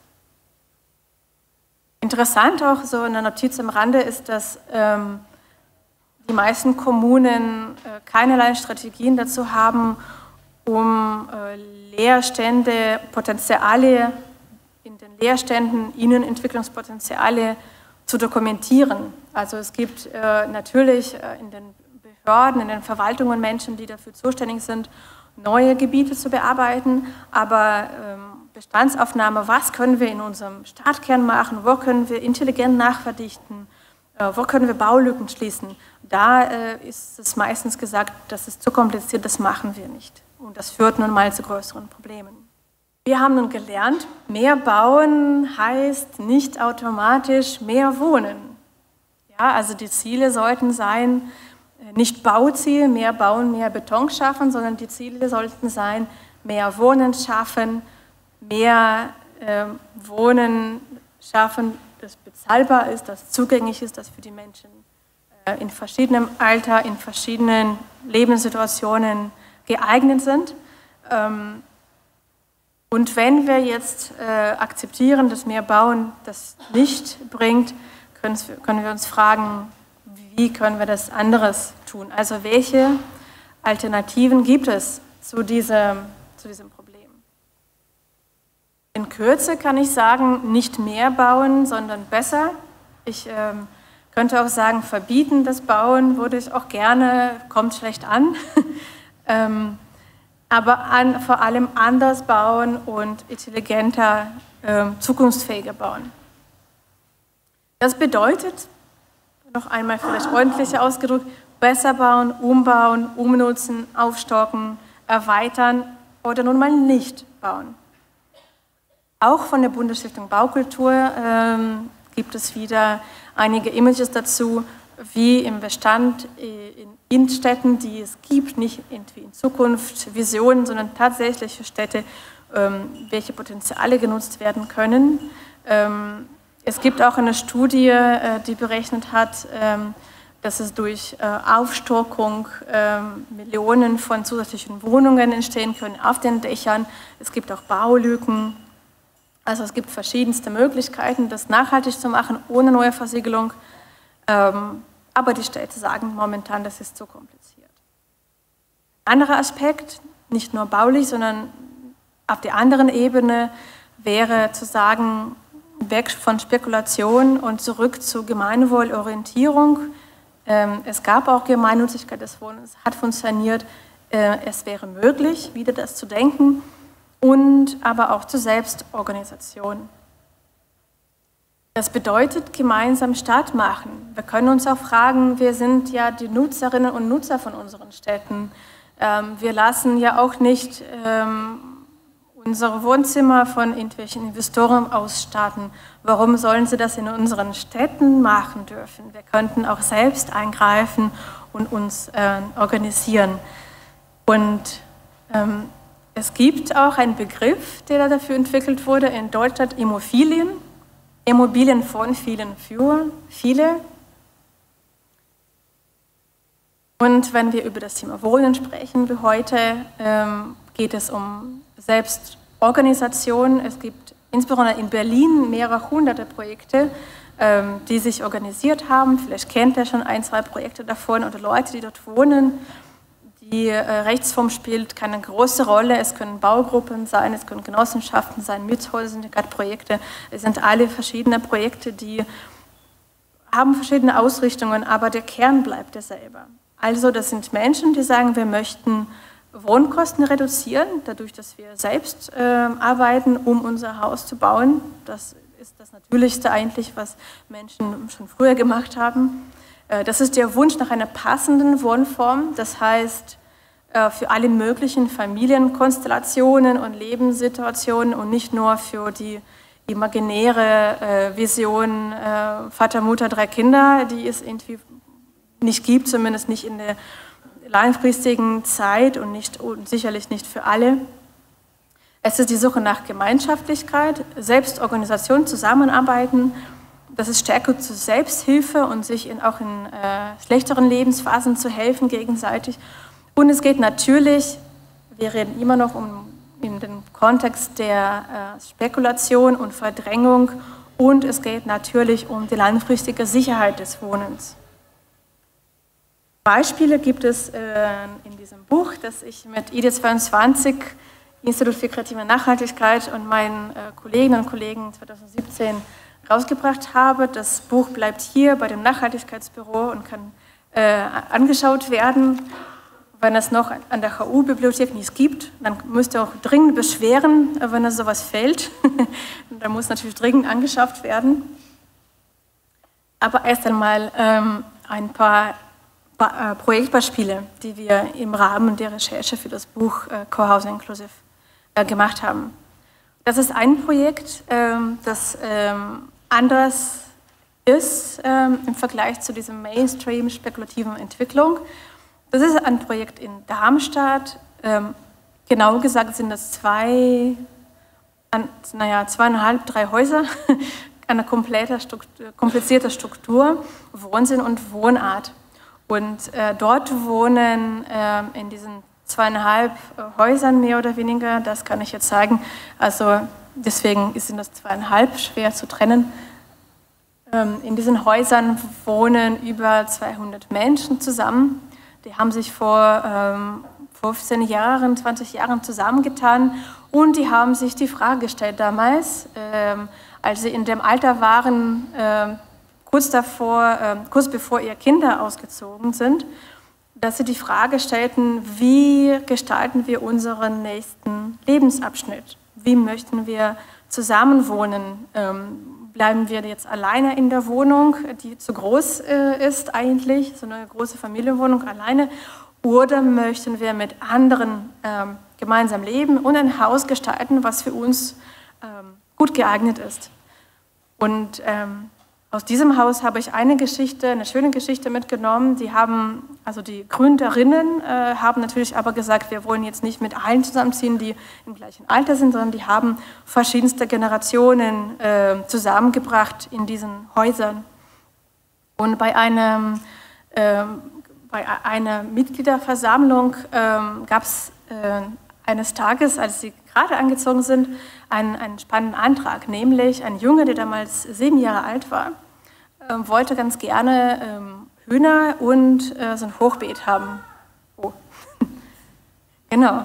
Interessant auch so eine Notiz am Rande ist, dass die meisten Kommunen keinerlei Strategien dazu haben, um Leerstände, Potenziale in den Leerständen, Innenentwicklungspotenziale zu dokumentieren. Also es gibt natürlich in den Behörden, in den Verwaltungen Menschen, die dafür zuständig sind, neue Gebiete zu bearbeiten, aber Bestandsaufnahme, was können wir in unserem Stadtkern machen, wo können wir intelligent nachverdichten, wo können wir Baulücken schließen, da ist es meistens gesagt, das ist zu kompliziert, das machen wir nicht. Und das führt nun mal zu größeren Problemen. Wir haben nun gelernt, mehr bauen heißt nicht automatisch mehr wohnen. Ja, also die Ziele sollten sein, nicht Bauziel, mehr bauen, mehr Beton schaffen, sondern die Ziele sollten sein, mehr Wohnen schaffen, mehr Wohnen schaffen, das bezahlbar ist, das zugänglich ist, das für die Menschen in verschiedenem Alter, in verschiedenen Lebenssituationen geeignet sind. Und wenn wir jetzt akzeptieren, dass mehr Bauen das nicht bringt, können wir uns fragen, wie können wir das anderes tun? Also welche Alternativen gibt es zu diesem Problem? In Kürze kann ich sagen, nicht mehr bauen, sondern besser. Ich könnte auch sagen, verbieten das Bauen würde ich auch gerne, kommt schlecht an. Aber vor allem anders bauen und intelligenter, zukunftsfähiger bauen. Das bedeutet, noch einmal vielleicht ordentlicher ausgedrückt, besser bauen, umbauen, umnutzen, aufstocken, erweitern oder nun mal nicht bauen. Auch von der Bundesstiftung Baukultur gibt es wieder einige Images dazu, wie im Bestand in Innenstädten, die es gibt, nicht irgendwie in Zukunft Visionen, sondern tatsächliche Städte, welche Potenziale genutzt werden können. Es gibt auch eine Studie, die berechnet hat, dass es durch Aufstockung Millionen von zusätzlichen Wohnungen entstehen können auf den Dächern. Es gibt auch Baulücken. Also es gibt verschiedenste Möglichkeiten, das nachhaltig zu machen, ohne neue Versiegelung. Aber die Städte sagen momentan, das ist zu kompliziert. Ein anderer Aspekt, nicht nur baulich, sondern auf der anderen Ebene, wäre zu sagen, weg von Spekulation und zurück zu Gemeinwohlorientierung. Es gab auch Gemeinnützigkeit des Wohnens, hat funktioniert. Es wäre möglich, wieder das zu denken und aber auch zur Selbstorganisation. Das bedeutet, gemeinsam Stadt machen. Wir können uns auch fragen, wir sind ja die Nutzerinnen und Nutzer von unseren Städten. Wir lassen ja auch nicht unsere Wohnzimmer von irgendwelchen Investoren ausstatten. Warum sollen sie das in unseren Städten machen dürfen? Wir könnten auch selbst eingreifen und uns organisieren. Und es gibt auch einen Begriff, der dafür entwickelt wurde, in Deutschland Immobilien. Immobilien von vielen für viele. Und wenn wir über das Thema Wohnen sprechen wie heute, geht es um Selbstorganisation. Es gibt insbesondere in Berlin mehrere hunderte Projekte, die sich organisiert haben. Vielleicht kennt ihr schon ein, zwei Projekte davon oder Leute, die dort wohnen. Die Rechtsform spielt keine große Rolle. Es können Baugruppen sein, es können Genossenschaften sein, Mietshäuser-Projekte. Es sind alle verschiedene Projekte, die haben verschiedene Ausrichtungen, aber der Kern bleibt derselbe. Also das sind Menschen, die sagen, wir möchten Wohnkosten reduzieren, dadurch, dass wir selbst arbeiten, um unser Haus zu bauen. Das ist das Natürlichste eigentlich, was Menschen schon früher gemacht haben. Das ist der Wunsch nach einer passenden Wohnform, das heißt für alle möglichen Familienkonstellationen und Lebenssituationen und nicht nur für die imaginäre Vision Vater, Mutter, 3 Kinder, die es irgendwie nicht gibt, zumindest nicht in der langfristigen Zeit und sicherlich nicht für alle. Es ist die Suche nach Gemeinschaftlichkeit, Selbstorganisation, Zusammenarbeiten. Das ist Stärke zur Selbsthilfe und sich auch in schlechteren Lebensphasen zu helfen gegenseitig. Und es geht natürlich, wir reden immer noch in den Kontext der Spekulation und Verdrängung und es geht natürlich um die langfristige Sicherheit des Wohnens. Beispiele gibt es in diesem Buch, das ich mit ID22, Institut für kreative Nachhaltigkeit und meinen Kolleginnen und Kollegen 2017 rausgebracht habe. Das Buch bleibt hier bei dem Nachhaltigkeitsbüro und kann angeschaut werden. Wenn es noch an der HU-Bibliothek nichts gibt, dann müsst ihr auch dringend beschweren, wenn es sowas fehlt. Dann muss natürlich dringend angeschafft werden. Aber erst einmal ein paar Projektbeispiele, die wir im Rahmen der Recherche für das Buch Cohousing Inclusive gemacht haben. Das ist ein Projekt, das anders ist im Vergleich zu dieser Mainstream-spekulativen Entwicklung. Das ist ein Projekt in Darmstadt. Genau gesagt sind das 2 2,5, 3 Häuser, eine komplizierte Struktur, Wohnsinn und Wohnart. Und dort wohnen in diesen 2,5 Häusern mehr oder weniger, das kann ich jetzt sagen, also deswegen sind das 2,5 schwer zu trennen. In diesen Häusern wohnen über 200 Menschen zusammen. Die haben sich vor 15 Jahren, 20 Jahren zusammengetan und die haben sich die Frage gestellt damals, als sie in dem Alter waren, kurz bevor ihre Kinder ausgezogen sind, dass sie die Frage stellten, wie gestalten wir unseren nächsten Lebensabschnitt? Wie möchten wir zusammenwohnen? Bleiben wir jetzt alleine in der Wohnung, die zu groß ist eigentlich, so eine große Familienwohnung alleine, oder möchten wir mit anderen gemeinsam leben und ein Haus gestalten, was für uns gut geeignet ist? Und aus diesem Haus habe ich eine schöne Geschichte mitgenommen. Die Gründerinnen haben natürlich aber gesagt, wir wollen jetzt nicht mit allen zusammenziehen, die im gleichen Alter sind, sondern die haben verschiedenste Generationen zusammengebracht in diesen Häusern. Und bei einer Mitgliederversammlung gab es eines Tages, als sie gerade angezogen sind, einen spannenden Antrag, nämlich ein Junge, der damals 7 Jahre alt war, wollte ganz gerne Hühner und so ein Hochbeet haben. Oh. Genau.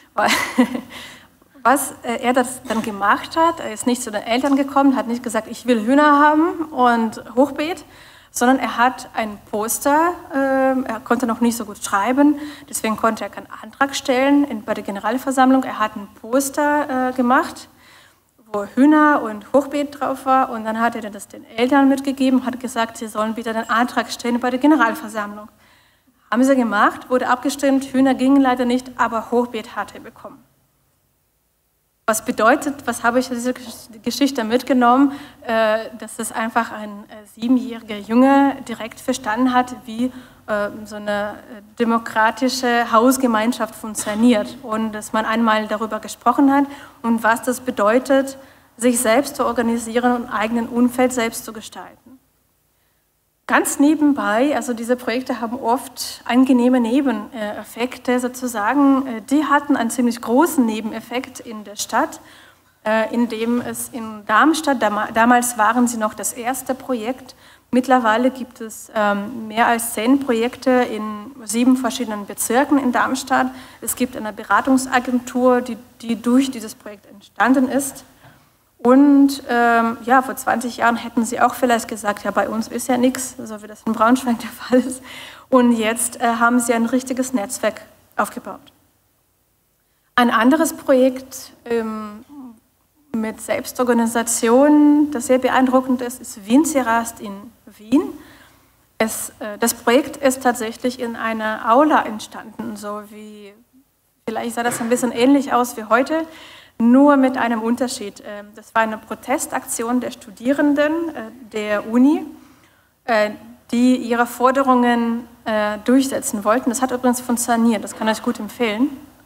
Was er das dann gemacht hat, er ist nicht zu den Eltern gekommen, hat nicht gesagt, ich will Hühner haben und Hochbeet, sondern er hat ein Poster, er konnte noch nicht so gut schreiben, deswegen konnte er keinen Antrag stellen bei der Generalversammlung. Er hat ein Poster gemacht, wo Hühner und Hochbeet drauf war, und dann hat er das den Eltern mitgegeben, hat gesagt, sie sollen bitte den Antrag stellen bei der Generalversammlung. Haben sie gemacht, wurde abgestimmt, Hühner gingen leider nicht, aber Hochbeet hat er bekommen. Was bedeutet, was habe ich aus dieser Geschichte mitgenommen, dass es einfach ein 7-jähriger Junge direkt verstanden hat, wie so eine demokratische Hausgemeinschaft funktioniert und dass man einmal darüber gesprochen hat und was das bedeutet, sich selbst zu organisieren und eigenen Umfeld selbst zu gestalten. Ganz nebenbei, also diese Projekte haben oft angenehme Nebeneffekte sozusagen. Die hatten einen ziemlich großen Nebeneffekt in der Stadt, indem es in Darmstadt, damals waren sie noch das erste Projekt, mittlerweile gibt es mehr als 10 Projekte in 7 verschiedenen Bezirken in Darmstadt. Es gibt eine Beratungsagentur, die durch dieses Projekt entstanden ist. Und vor 20 Jahren hätten sie auch vielleicht gesagt, ja, bei uns ist ja nichts, so wie das in Braunschweig der Fall ist. Und jetzt haben sie ein richtiges Netzwerk aufgebaut. Ein anderes Projekt mit Selbstorganisation, das sehr beeindruckend ist, ist Winzerast in Wien. Das Projekt ist tatsächlich in einer Aula entstanden, so wie, vielleicht sah das ein bisschen ähnlich aus wie heute, nur mit einem Unterschied. Das war eine Protestaktion der Studierenden der Uni, die ihre Forderungen durchsetzen wollten. Das hat übrigens funktioniert, das kann ich gut empfehlen.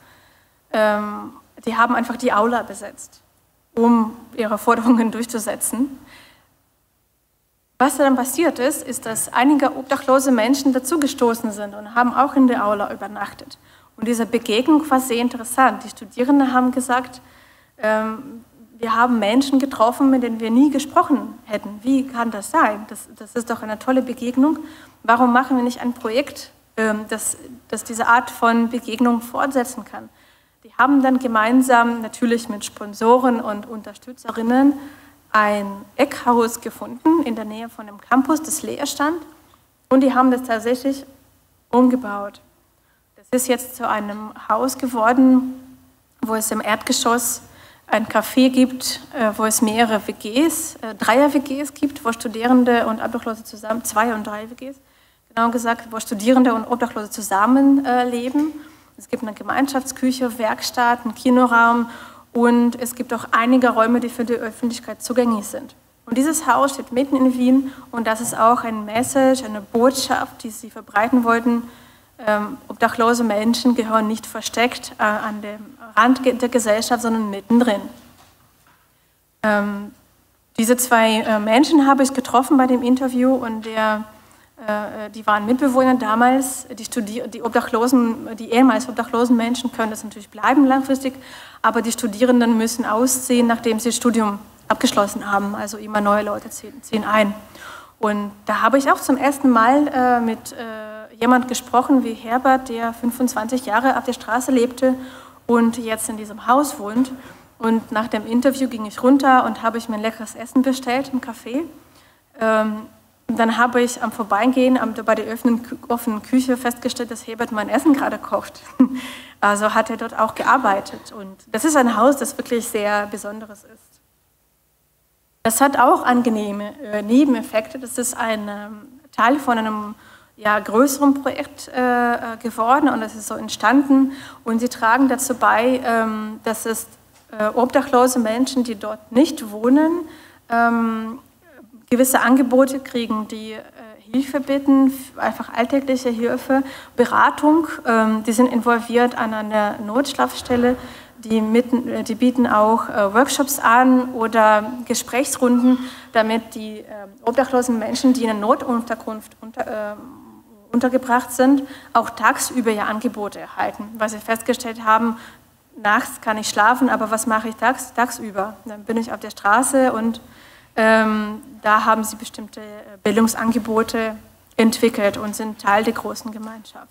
Die haben einfach die Aula besetzt, um ihre Forderungen durchzusetzen. Was dann passiert ist, dass einige obdachlose Menschen dazugestoßen sind und haben auch in der Aula übernachtet. Und diese Begegnung war sehr interessant. Die Studierenden haben gesagt, wir haben Menschen getroffen, mit denen wir nie gesprochen hätten. Wie kann das sein? Das ist doch eine tolle Begegnung. Warum machen wir nicht ein Projekt, das diese Art von Begegnung fortsetzen kann? Die haben dann gemeinsam, natürlich mit Sponsoren und Unterstützerinnen, ein Eckhaus gefunden in der Nähe von dem Campus, das leer stand. Und die haben das tatsächlich umgebaut. Das ist jetzt zu einem Haus geworden, wo es im Erdgeschoss ein Café gibt, wo es mehrere WGs, 3er-WGs gibt, wo Studierende und Obdachlose zusammen, 2 und 3 WGs, genau gesagt, wo Studierende und Obdachlose zusammenleben. Es gibt eine Gemeinschaftsküche, Werkstatt, einen Kinoraum und es gibt auch einige Räume, die für die Öffentlichkeit zugänglich sind. Und dieses Haus steht mitten in Wien und das ist auch ein Message, eine Botschaft, die sie verbreiten wollten. Obdachlose Menschen gehören nicht versteckt an dem Rand der Gesellschaft, sondern mittendrin. Diese zwei Menschen habe ich getroffen bei dem Interview und die waren Mitbewohner damals. Die ehemals obdachlosen Menschen können das natürlich bleiben langfristig, aber die Studierenden müssen ausziehen, nachdem sie das Studium abgeschlossen haben. Also immer neue Leute ziehen ein. Und da habe ich auch zum ersten Mal mit jemand gesprochen wie Herbert, der 25 Jahre auf der Straße lebte und jetzt in diesem Haus wohnt. Und nach dem Interview ging ich runter und habe ich mir ein leckeres Essen bestellt im Café. Und dann habe ich am Vorbeigehen bei der offenen Küche festgestellt, dass Herbert mein Essen gerade kocht. Also hat er dort auch gearbeitet. Und das ist ein Haus, das wirklich sehr Besonderes ist. Das hat auch angenehme Nebeneffekte. Das ist ein Teil von einem größeren Projekt geworden und das ist so entstanden. Und sie tragen dazu bei, dass es obdachlose Menschen, die dort nicht wohnen, gewisse Angebote kriegen, die Hilfe bitten, einfach alltägliche Hilfe, Beratung. Die sind involviert an einer Notschlafstelle, die bieten auch Workshops an oder Gesprächsrunden, damit die obdachlosen Menschen, die in einer Notunterkunft untergebracht sind, auch tagsüber ja Angebote erhalten. Weil sie festgestellt haben, nachts kann ich schlafen, aber was mache ich tagsüber? Dann bin ich auf der Straße und da haben sie bestimmte Bildungsangebote entwickelt und sind Teil der großen Gemeinschaft.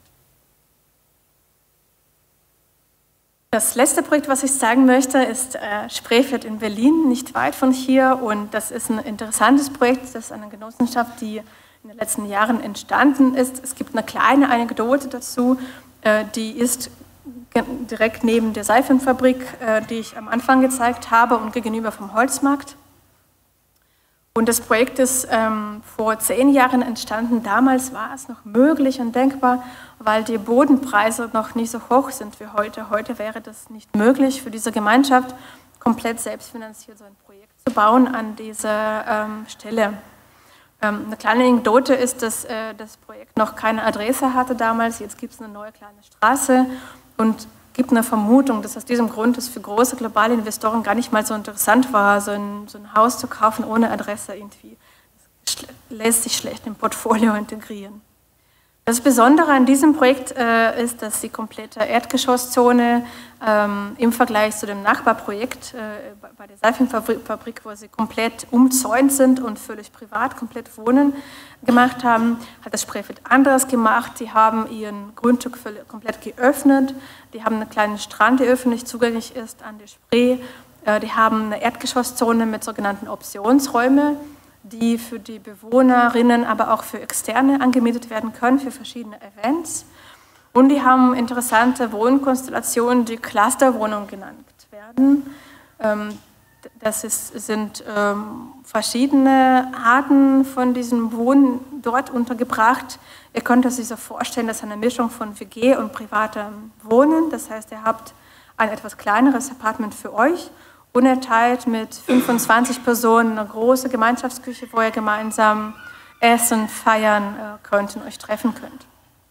Das letzte Projekt, was ich sagen möchte, ist Spreefeld in Berlin, nicht weit von hier. Und das ist ein interessantes Projekt, das ist eine Genossenschaft, die in den letzten Jahren entstanden ist. Es gibt eine kleine Anekdote dazu, die ist direkt neben der Seifenfabrik, die ich am Anfang gezeigt habe und gegenüber vom Holzmarkt. Und das Projekt ist vor 10 Jahren entstanden. Damals war es noch möglich und denkbar, weil die Bodenpreise noch nicht so hoch sind wie heute. Heute wäre das nicht möglich für diese Gemeinschaft, komplett selbstfinanziert so ein Projekt zu bauen an dieser Stelle. Eine kleine Anekdote ist, dass das Projekt noch keine Adresse hatte damals. Jetzt gibt es eine neue kleine Straße und gibt eine Vermutung, dass aus diesem Grund es für große globale Investoren gar nicht mal so interessant war, so ein Haus zu kaufen ohne Adresse irgendwie. Das lässt sich schlecht im Portfolio integrieren. Das Besondere an diesem Projekt ist, dass die komplette Erdgeschosszone im Vergleich zu dem Nachbarprojekt bei der Seifenfabrik, wo sie komplett umzäunt sind und völlig privat komplett wohnen, gemacht haben, hat das Spreefeld anderes gemacht. Sie haben ihren Grundstück komplett geöffnet. Die haben einen kleinen Strand, der öffentlich zugänglich ist an der Spree. Die haben eine Erdgeschosszone mit sogenannten Optionsräumen, die für die Bewohnerinnen, aber auch für Externe angemietet werden können, für verschiedene Events. Und die haben interessante Wohnkonstellationen, die Clusterwohnungen genannt werden. Das sind verschiedene Arten von diesem Wohnen dort untergebracht. Ihr könnt es sich so vorstellen, das ist eine Mischung von WG und privatem Wohnen. Das heißt, ihr habt ein etwas kleineres Apartment für euch, unerteilt mit 25 Personen, eine große Gemeinschaftsküche, wo ihr gemeinsam essen, feiern könnt und euch treffen könnt.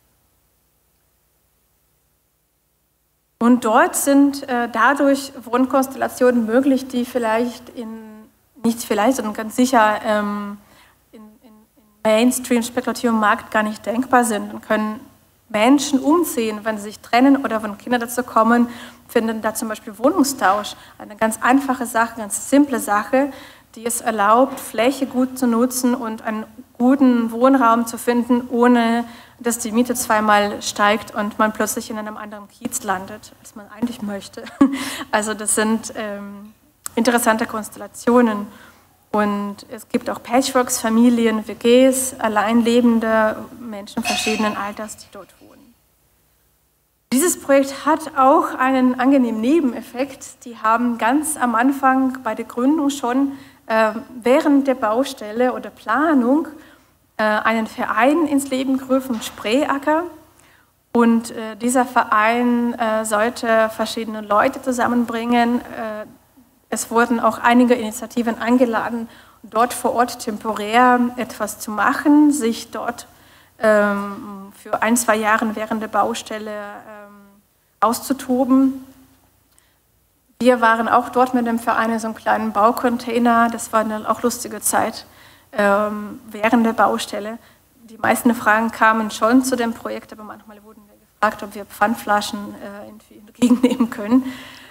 Und dort sind dadurch Wohnkonstellationen möglich, die sondern ganz sicher in Mainstream-spekulativen Markt gar nicht denkbar sind. Dann können Menschen umziehen, wenn sie sich trennen oder wenn Kinder dazu kommen, finden da zum Beispiel Wohnungstausch. Eine ganz einfache Sache, ganz simple Sache, die es erlaubt, Fläche gut zu nutzen und einen guten Wohnraum zu finden, ohne dass die Miete zweimal steigt und man plötzlich in einem anderen Kiez landet, als man eigentlich möchte. Also das sind interessante Konstellationen. Und es gibt auch Patchworks, Familien, WGs, alleinlebende Menschen verschiedenen Alters, die dort wohnen. Dieses Projekt hat auch einen angenehmen Nebeneffekt. Die haben ganz am Anfang bei der Gründung schon während der Baustelle oder Planung einen Verein ins Leben gerufen, Spreeacker. Und dieser Verein sollte verschiedene Leute zusammenbringen. Es wurden auch einige Initiativen eingeladen, dort vor Ort temporär etwas zu machen, sich dort für 1-2 Jahre während der Baustelle auszutoben. Wir waren auch dort mit dem Verein in so einem kleinen Baucontainer. Das war eine auch lustige Zeit während der Baustelle. Die meisten Fragen kamen schon zu dem Projekt, aber manchmal wurden wir gefragt, ob wir Pfandflaschen entgegennehmen können.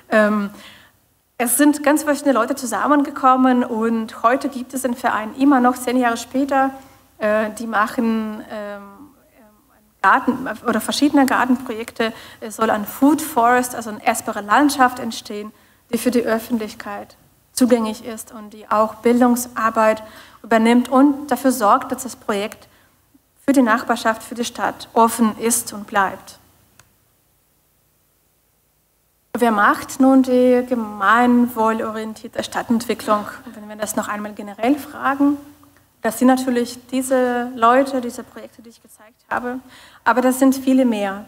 Es sind ganz verschiedene Leute zusammengekommen und heute gibt es den Verein immer noch, 10 Jahre später. Die machen Garten oder verschiedene Gartenprojekte. Es soll ein Food Forest, also eine essbare Landschaft entstehen, die für die Öffentlichkeit zugänglich ist und die auch Bildungsarbeit übernimmt und dafür sorgt, dass das Projekt für die Nachbarschaft, für die Stadt offen ist und bleibt. Wer macht nun die gemeinwohlorientierte Stadtentwicklung? Wenn wir das noch einmal generell fragen, das sind natürlich diese Leute, diese Projekte, die ich gezeigt habe, aber das sind viele mehr.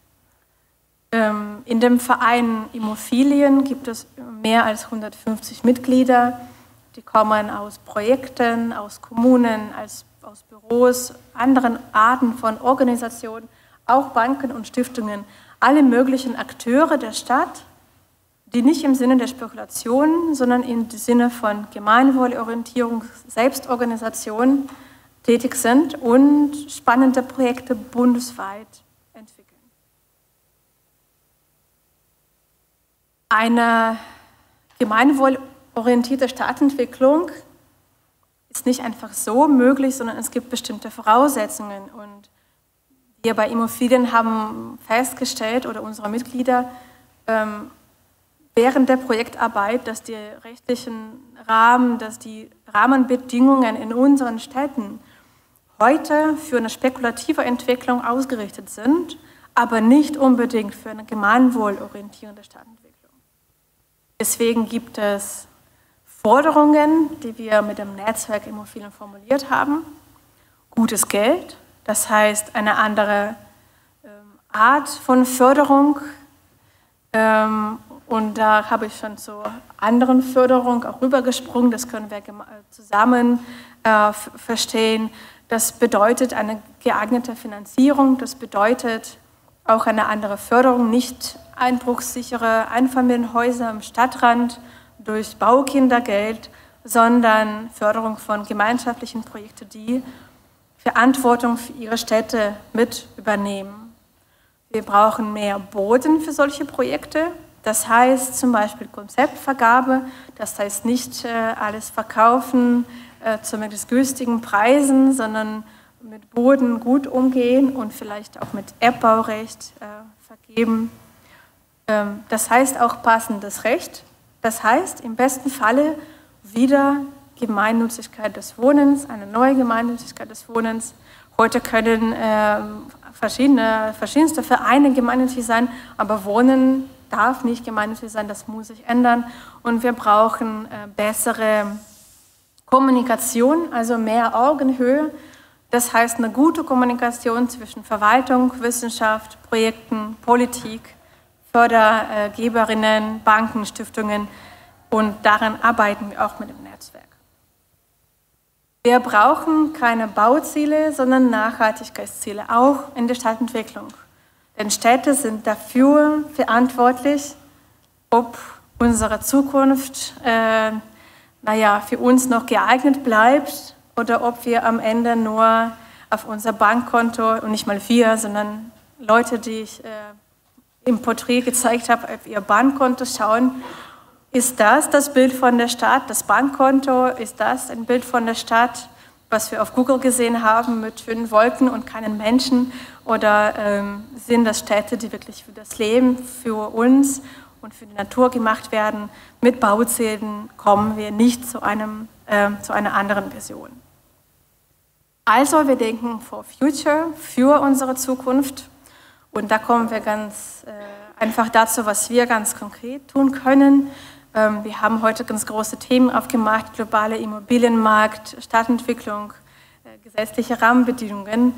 In dem Verein Immophilien gibt es mehr als 150 Mitglieder, die kommen aus Projekten, aus Kommunen, aus Büros, anderen Arten von Organisationen, auch Banken und Stiftungen, alle möglichen Akteure der Stadt, die nicht im Sinne der Spekulation, sondern im Sinne von Gemeinwohlorientierung, Selbstorganisation tätig sind und spannende Projekte bundesweit entwickeln. Eine gemeinwohlorientierte Stadtentwicklung ist nicht einfach so möglich, sondern es gibt bestimmte Voraussetzungen. Und wir bei Immophilien haben festgestellt, oder unsere Mitglieder, während der Projektarbeit, dass die rechtlichen Rahmen, dass die Rahmenbedingungen in unseren Städten heute für eine spekulative Entwicklung ausgerichtet sind, aber nicht unbedingt für eine gemeinwohlorientierende Stadtentwicklung. Deswegen gibt es Forderungen, die wir mit dem Netzwerk Immophilien formuliert haben. Gutes Geld, das heißt eine andere Art von Förderung. Und da habe ich schon zur anderen Förderung auch rübergesprungen, das können wir zusammen verstehen. Das bedeutet eine geeignete Finanzierung, das bedeutet auch eine andere Förderung, nicht einbruchssichere Einfamilienhäuser am Stadtrand durch Baukindergeld, sondern Förderung von gemeinschaftlichen Projekten, die Verantwortung für ihre Städte mit übernehmen. Wir brauchen mehr Boden für solche Projekte. Das heißt zum Beispiel Konzeptvergabe, das heißt nicht alles verkaufen zu möglichst günstigen Preisen, sondern mit Boden gut umgehen und vielleicht auch mit Erbbaurecht vergeben. Das heißt auch passendes Recht. Das heißt im besten Falle wieder Gemeinnützigkeit des Wohnens, eine neue Gemeinnützigkeit des Wohnens. Heute können verschiedenste Vereine gemeinnützig sein, aber Wohnen darf nicht gemeinnützig sein, das muss sich ändern. Und wir brauchen bessere Kommunikation, also mehr Augenhöhe. Das heißt eine gute Kommunikation zwischen Verwaltung, Wissenschaft, Projekten, Politik, Fördergeberinnen, Banken, Stiftungen, und daran arbeiten wir auch mit dem Netzwerk. Wir brauchen keine Bauziele, sondern Nachhaltigkeitsziele, auch in der Stadtentwicklung. Denn Städte sind dafür verantwortlich, ob unsere Zukunft für uns noch geeignet bleibt oder ob wir am Ende nur auf unser Bankkonto, und nicht mal wir, sondern Leute, die ich im Porträt gezeigt habe, auf ihr Bankkonto schauen. Ist das Bild von der Stadt, das Bankkonto? Ist das ein Bild von der Stadt, was wir auf Google gesehen haben mit schönen Wolken und keinen Menschen? Oder sind das Städte, die wirklich für das Leben, für uns und für die Natur gemacht werden? Mit Bauzielen kommen wir nicht zu einer anderen Version. Also wir denken for future, für unsere Zukunft. Und da kommen wir ganz einfach dazu, was wir ganz konkret tun können. Wir haben heute ganz große Themen aufgemacht: globale Immobilienmarkt, Stadtentwicklung, gesetzliche Rahmenbedingungen,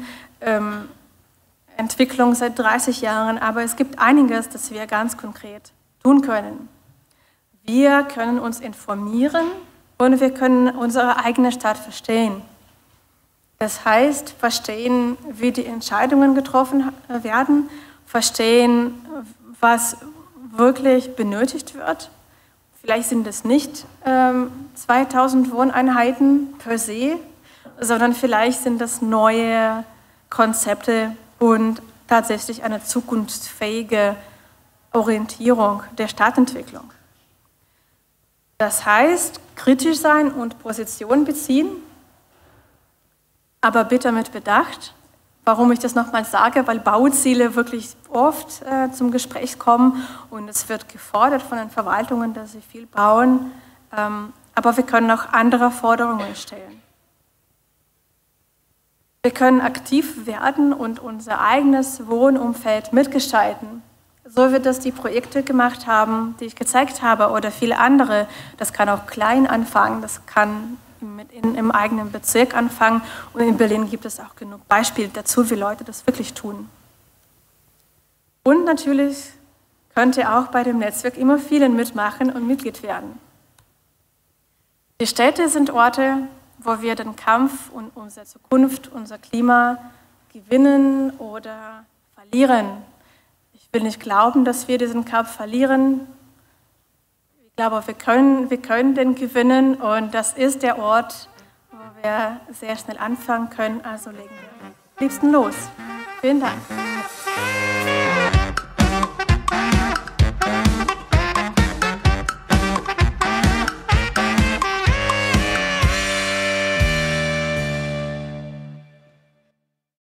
Entwicklung seit 30 Jahren. Aber es gibt einiges, das wir ganz konkret tun können. Wir können uns informieren und wir können unsere eigene Stadt verstehen. Das heißt, verstehen, wie die Entscheidungen getroffen werden, verstehen, was wirklich benötigt wird, Vielleicht sind es nicht 2000 Wohneinheiten per se, sondern vielleicht sind das neue Konzepte und tatsächlich eine zukunftsfähige Orientierung der Stadtentwicklung. Das heißt, kritisch sein und Position beziehen, aber bitte mit Bedacht. Warum ich das nochmal sage, weil Bauziele wirklich oft zum Gespräch kommen und es wird gefordert von den Verwaltungen, dass sie viel bauen, aber wir können auch andere Forderungen stellen. Wir können aktiv werden und unser eigenes Wohnumfeld mitgestalten. So wie das die Projekte gemacht haben, die ich gezeigt habe, oder viele andere. Das kann auch klein anfangen, das kann im eigenen Bezirk anfangen. Und in Berlin gibt es auch genug Beispiele dazu, wie Leute das wirklich tun. Und natürlich könnte auch bei dem Netzwerk immer vielen mitmachen und Mitglied werden. Die Städte sind Orte, wo wir den Kampf um unsere Zukunft, unser Klima gewinnen oder verlieren. Ich will nicht glauben, dass wir diesen Kampf verlieren. Ich glaube, wir können den gewinnen und das ist der Ort, wo wir sehr schnell anfangen können. Also legen wir am liebsten los. Vielen Dank.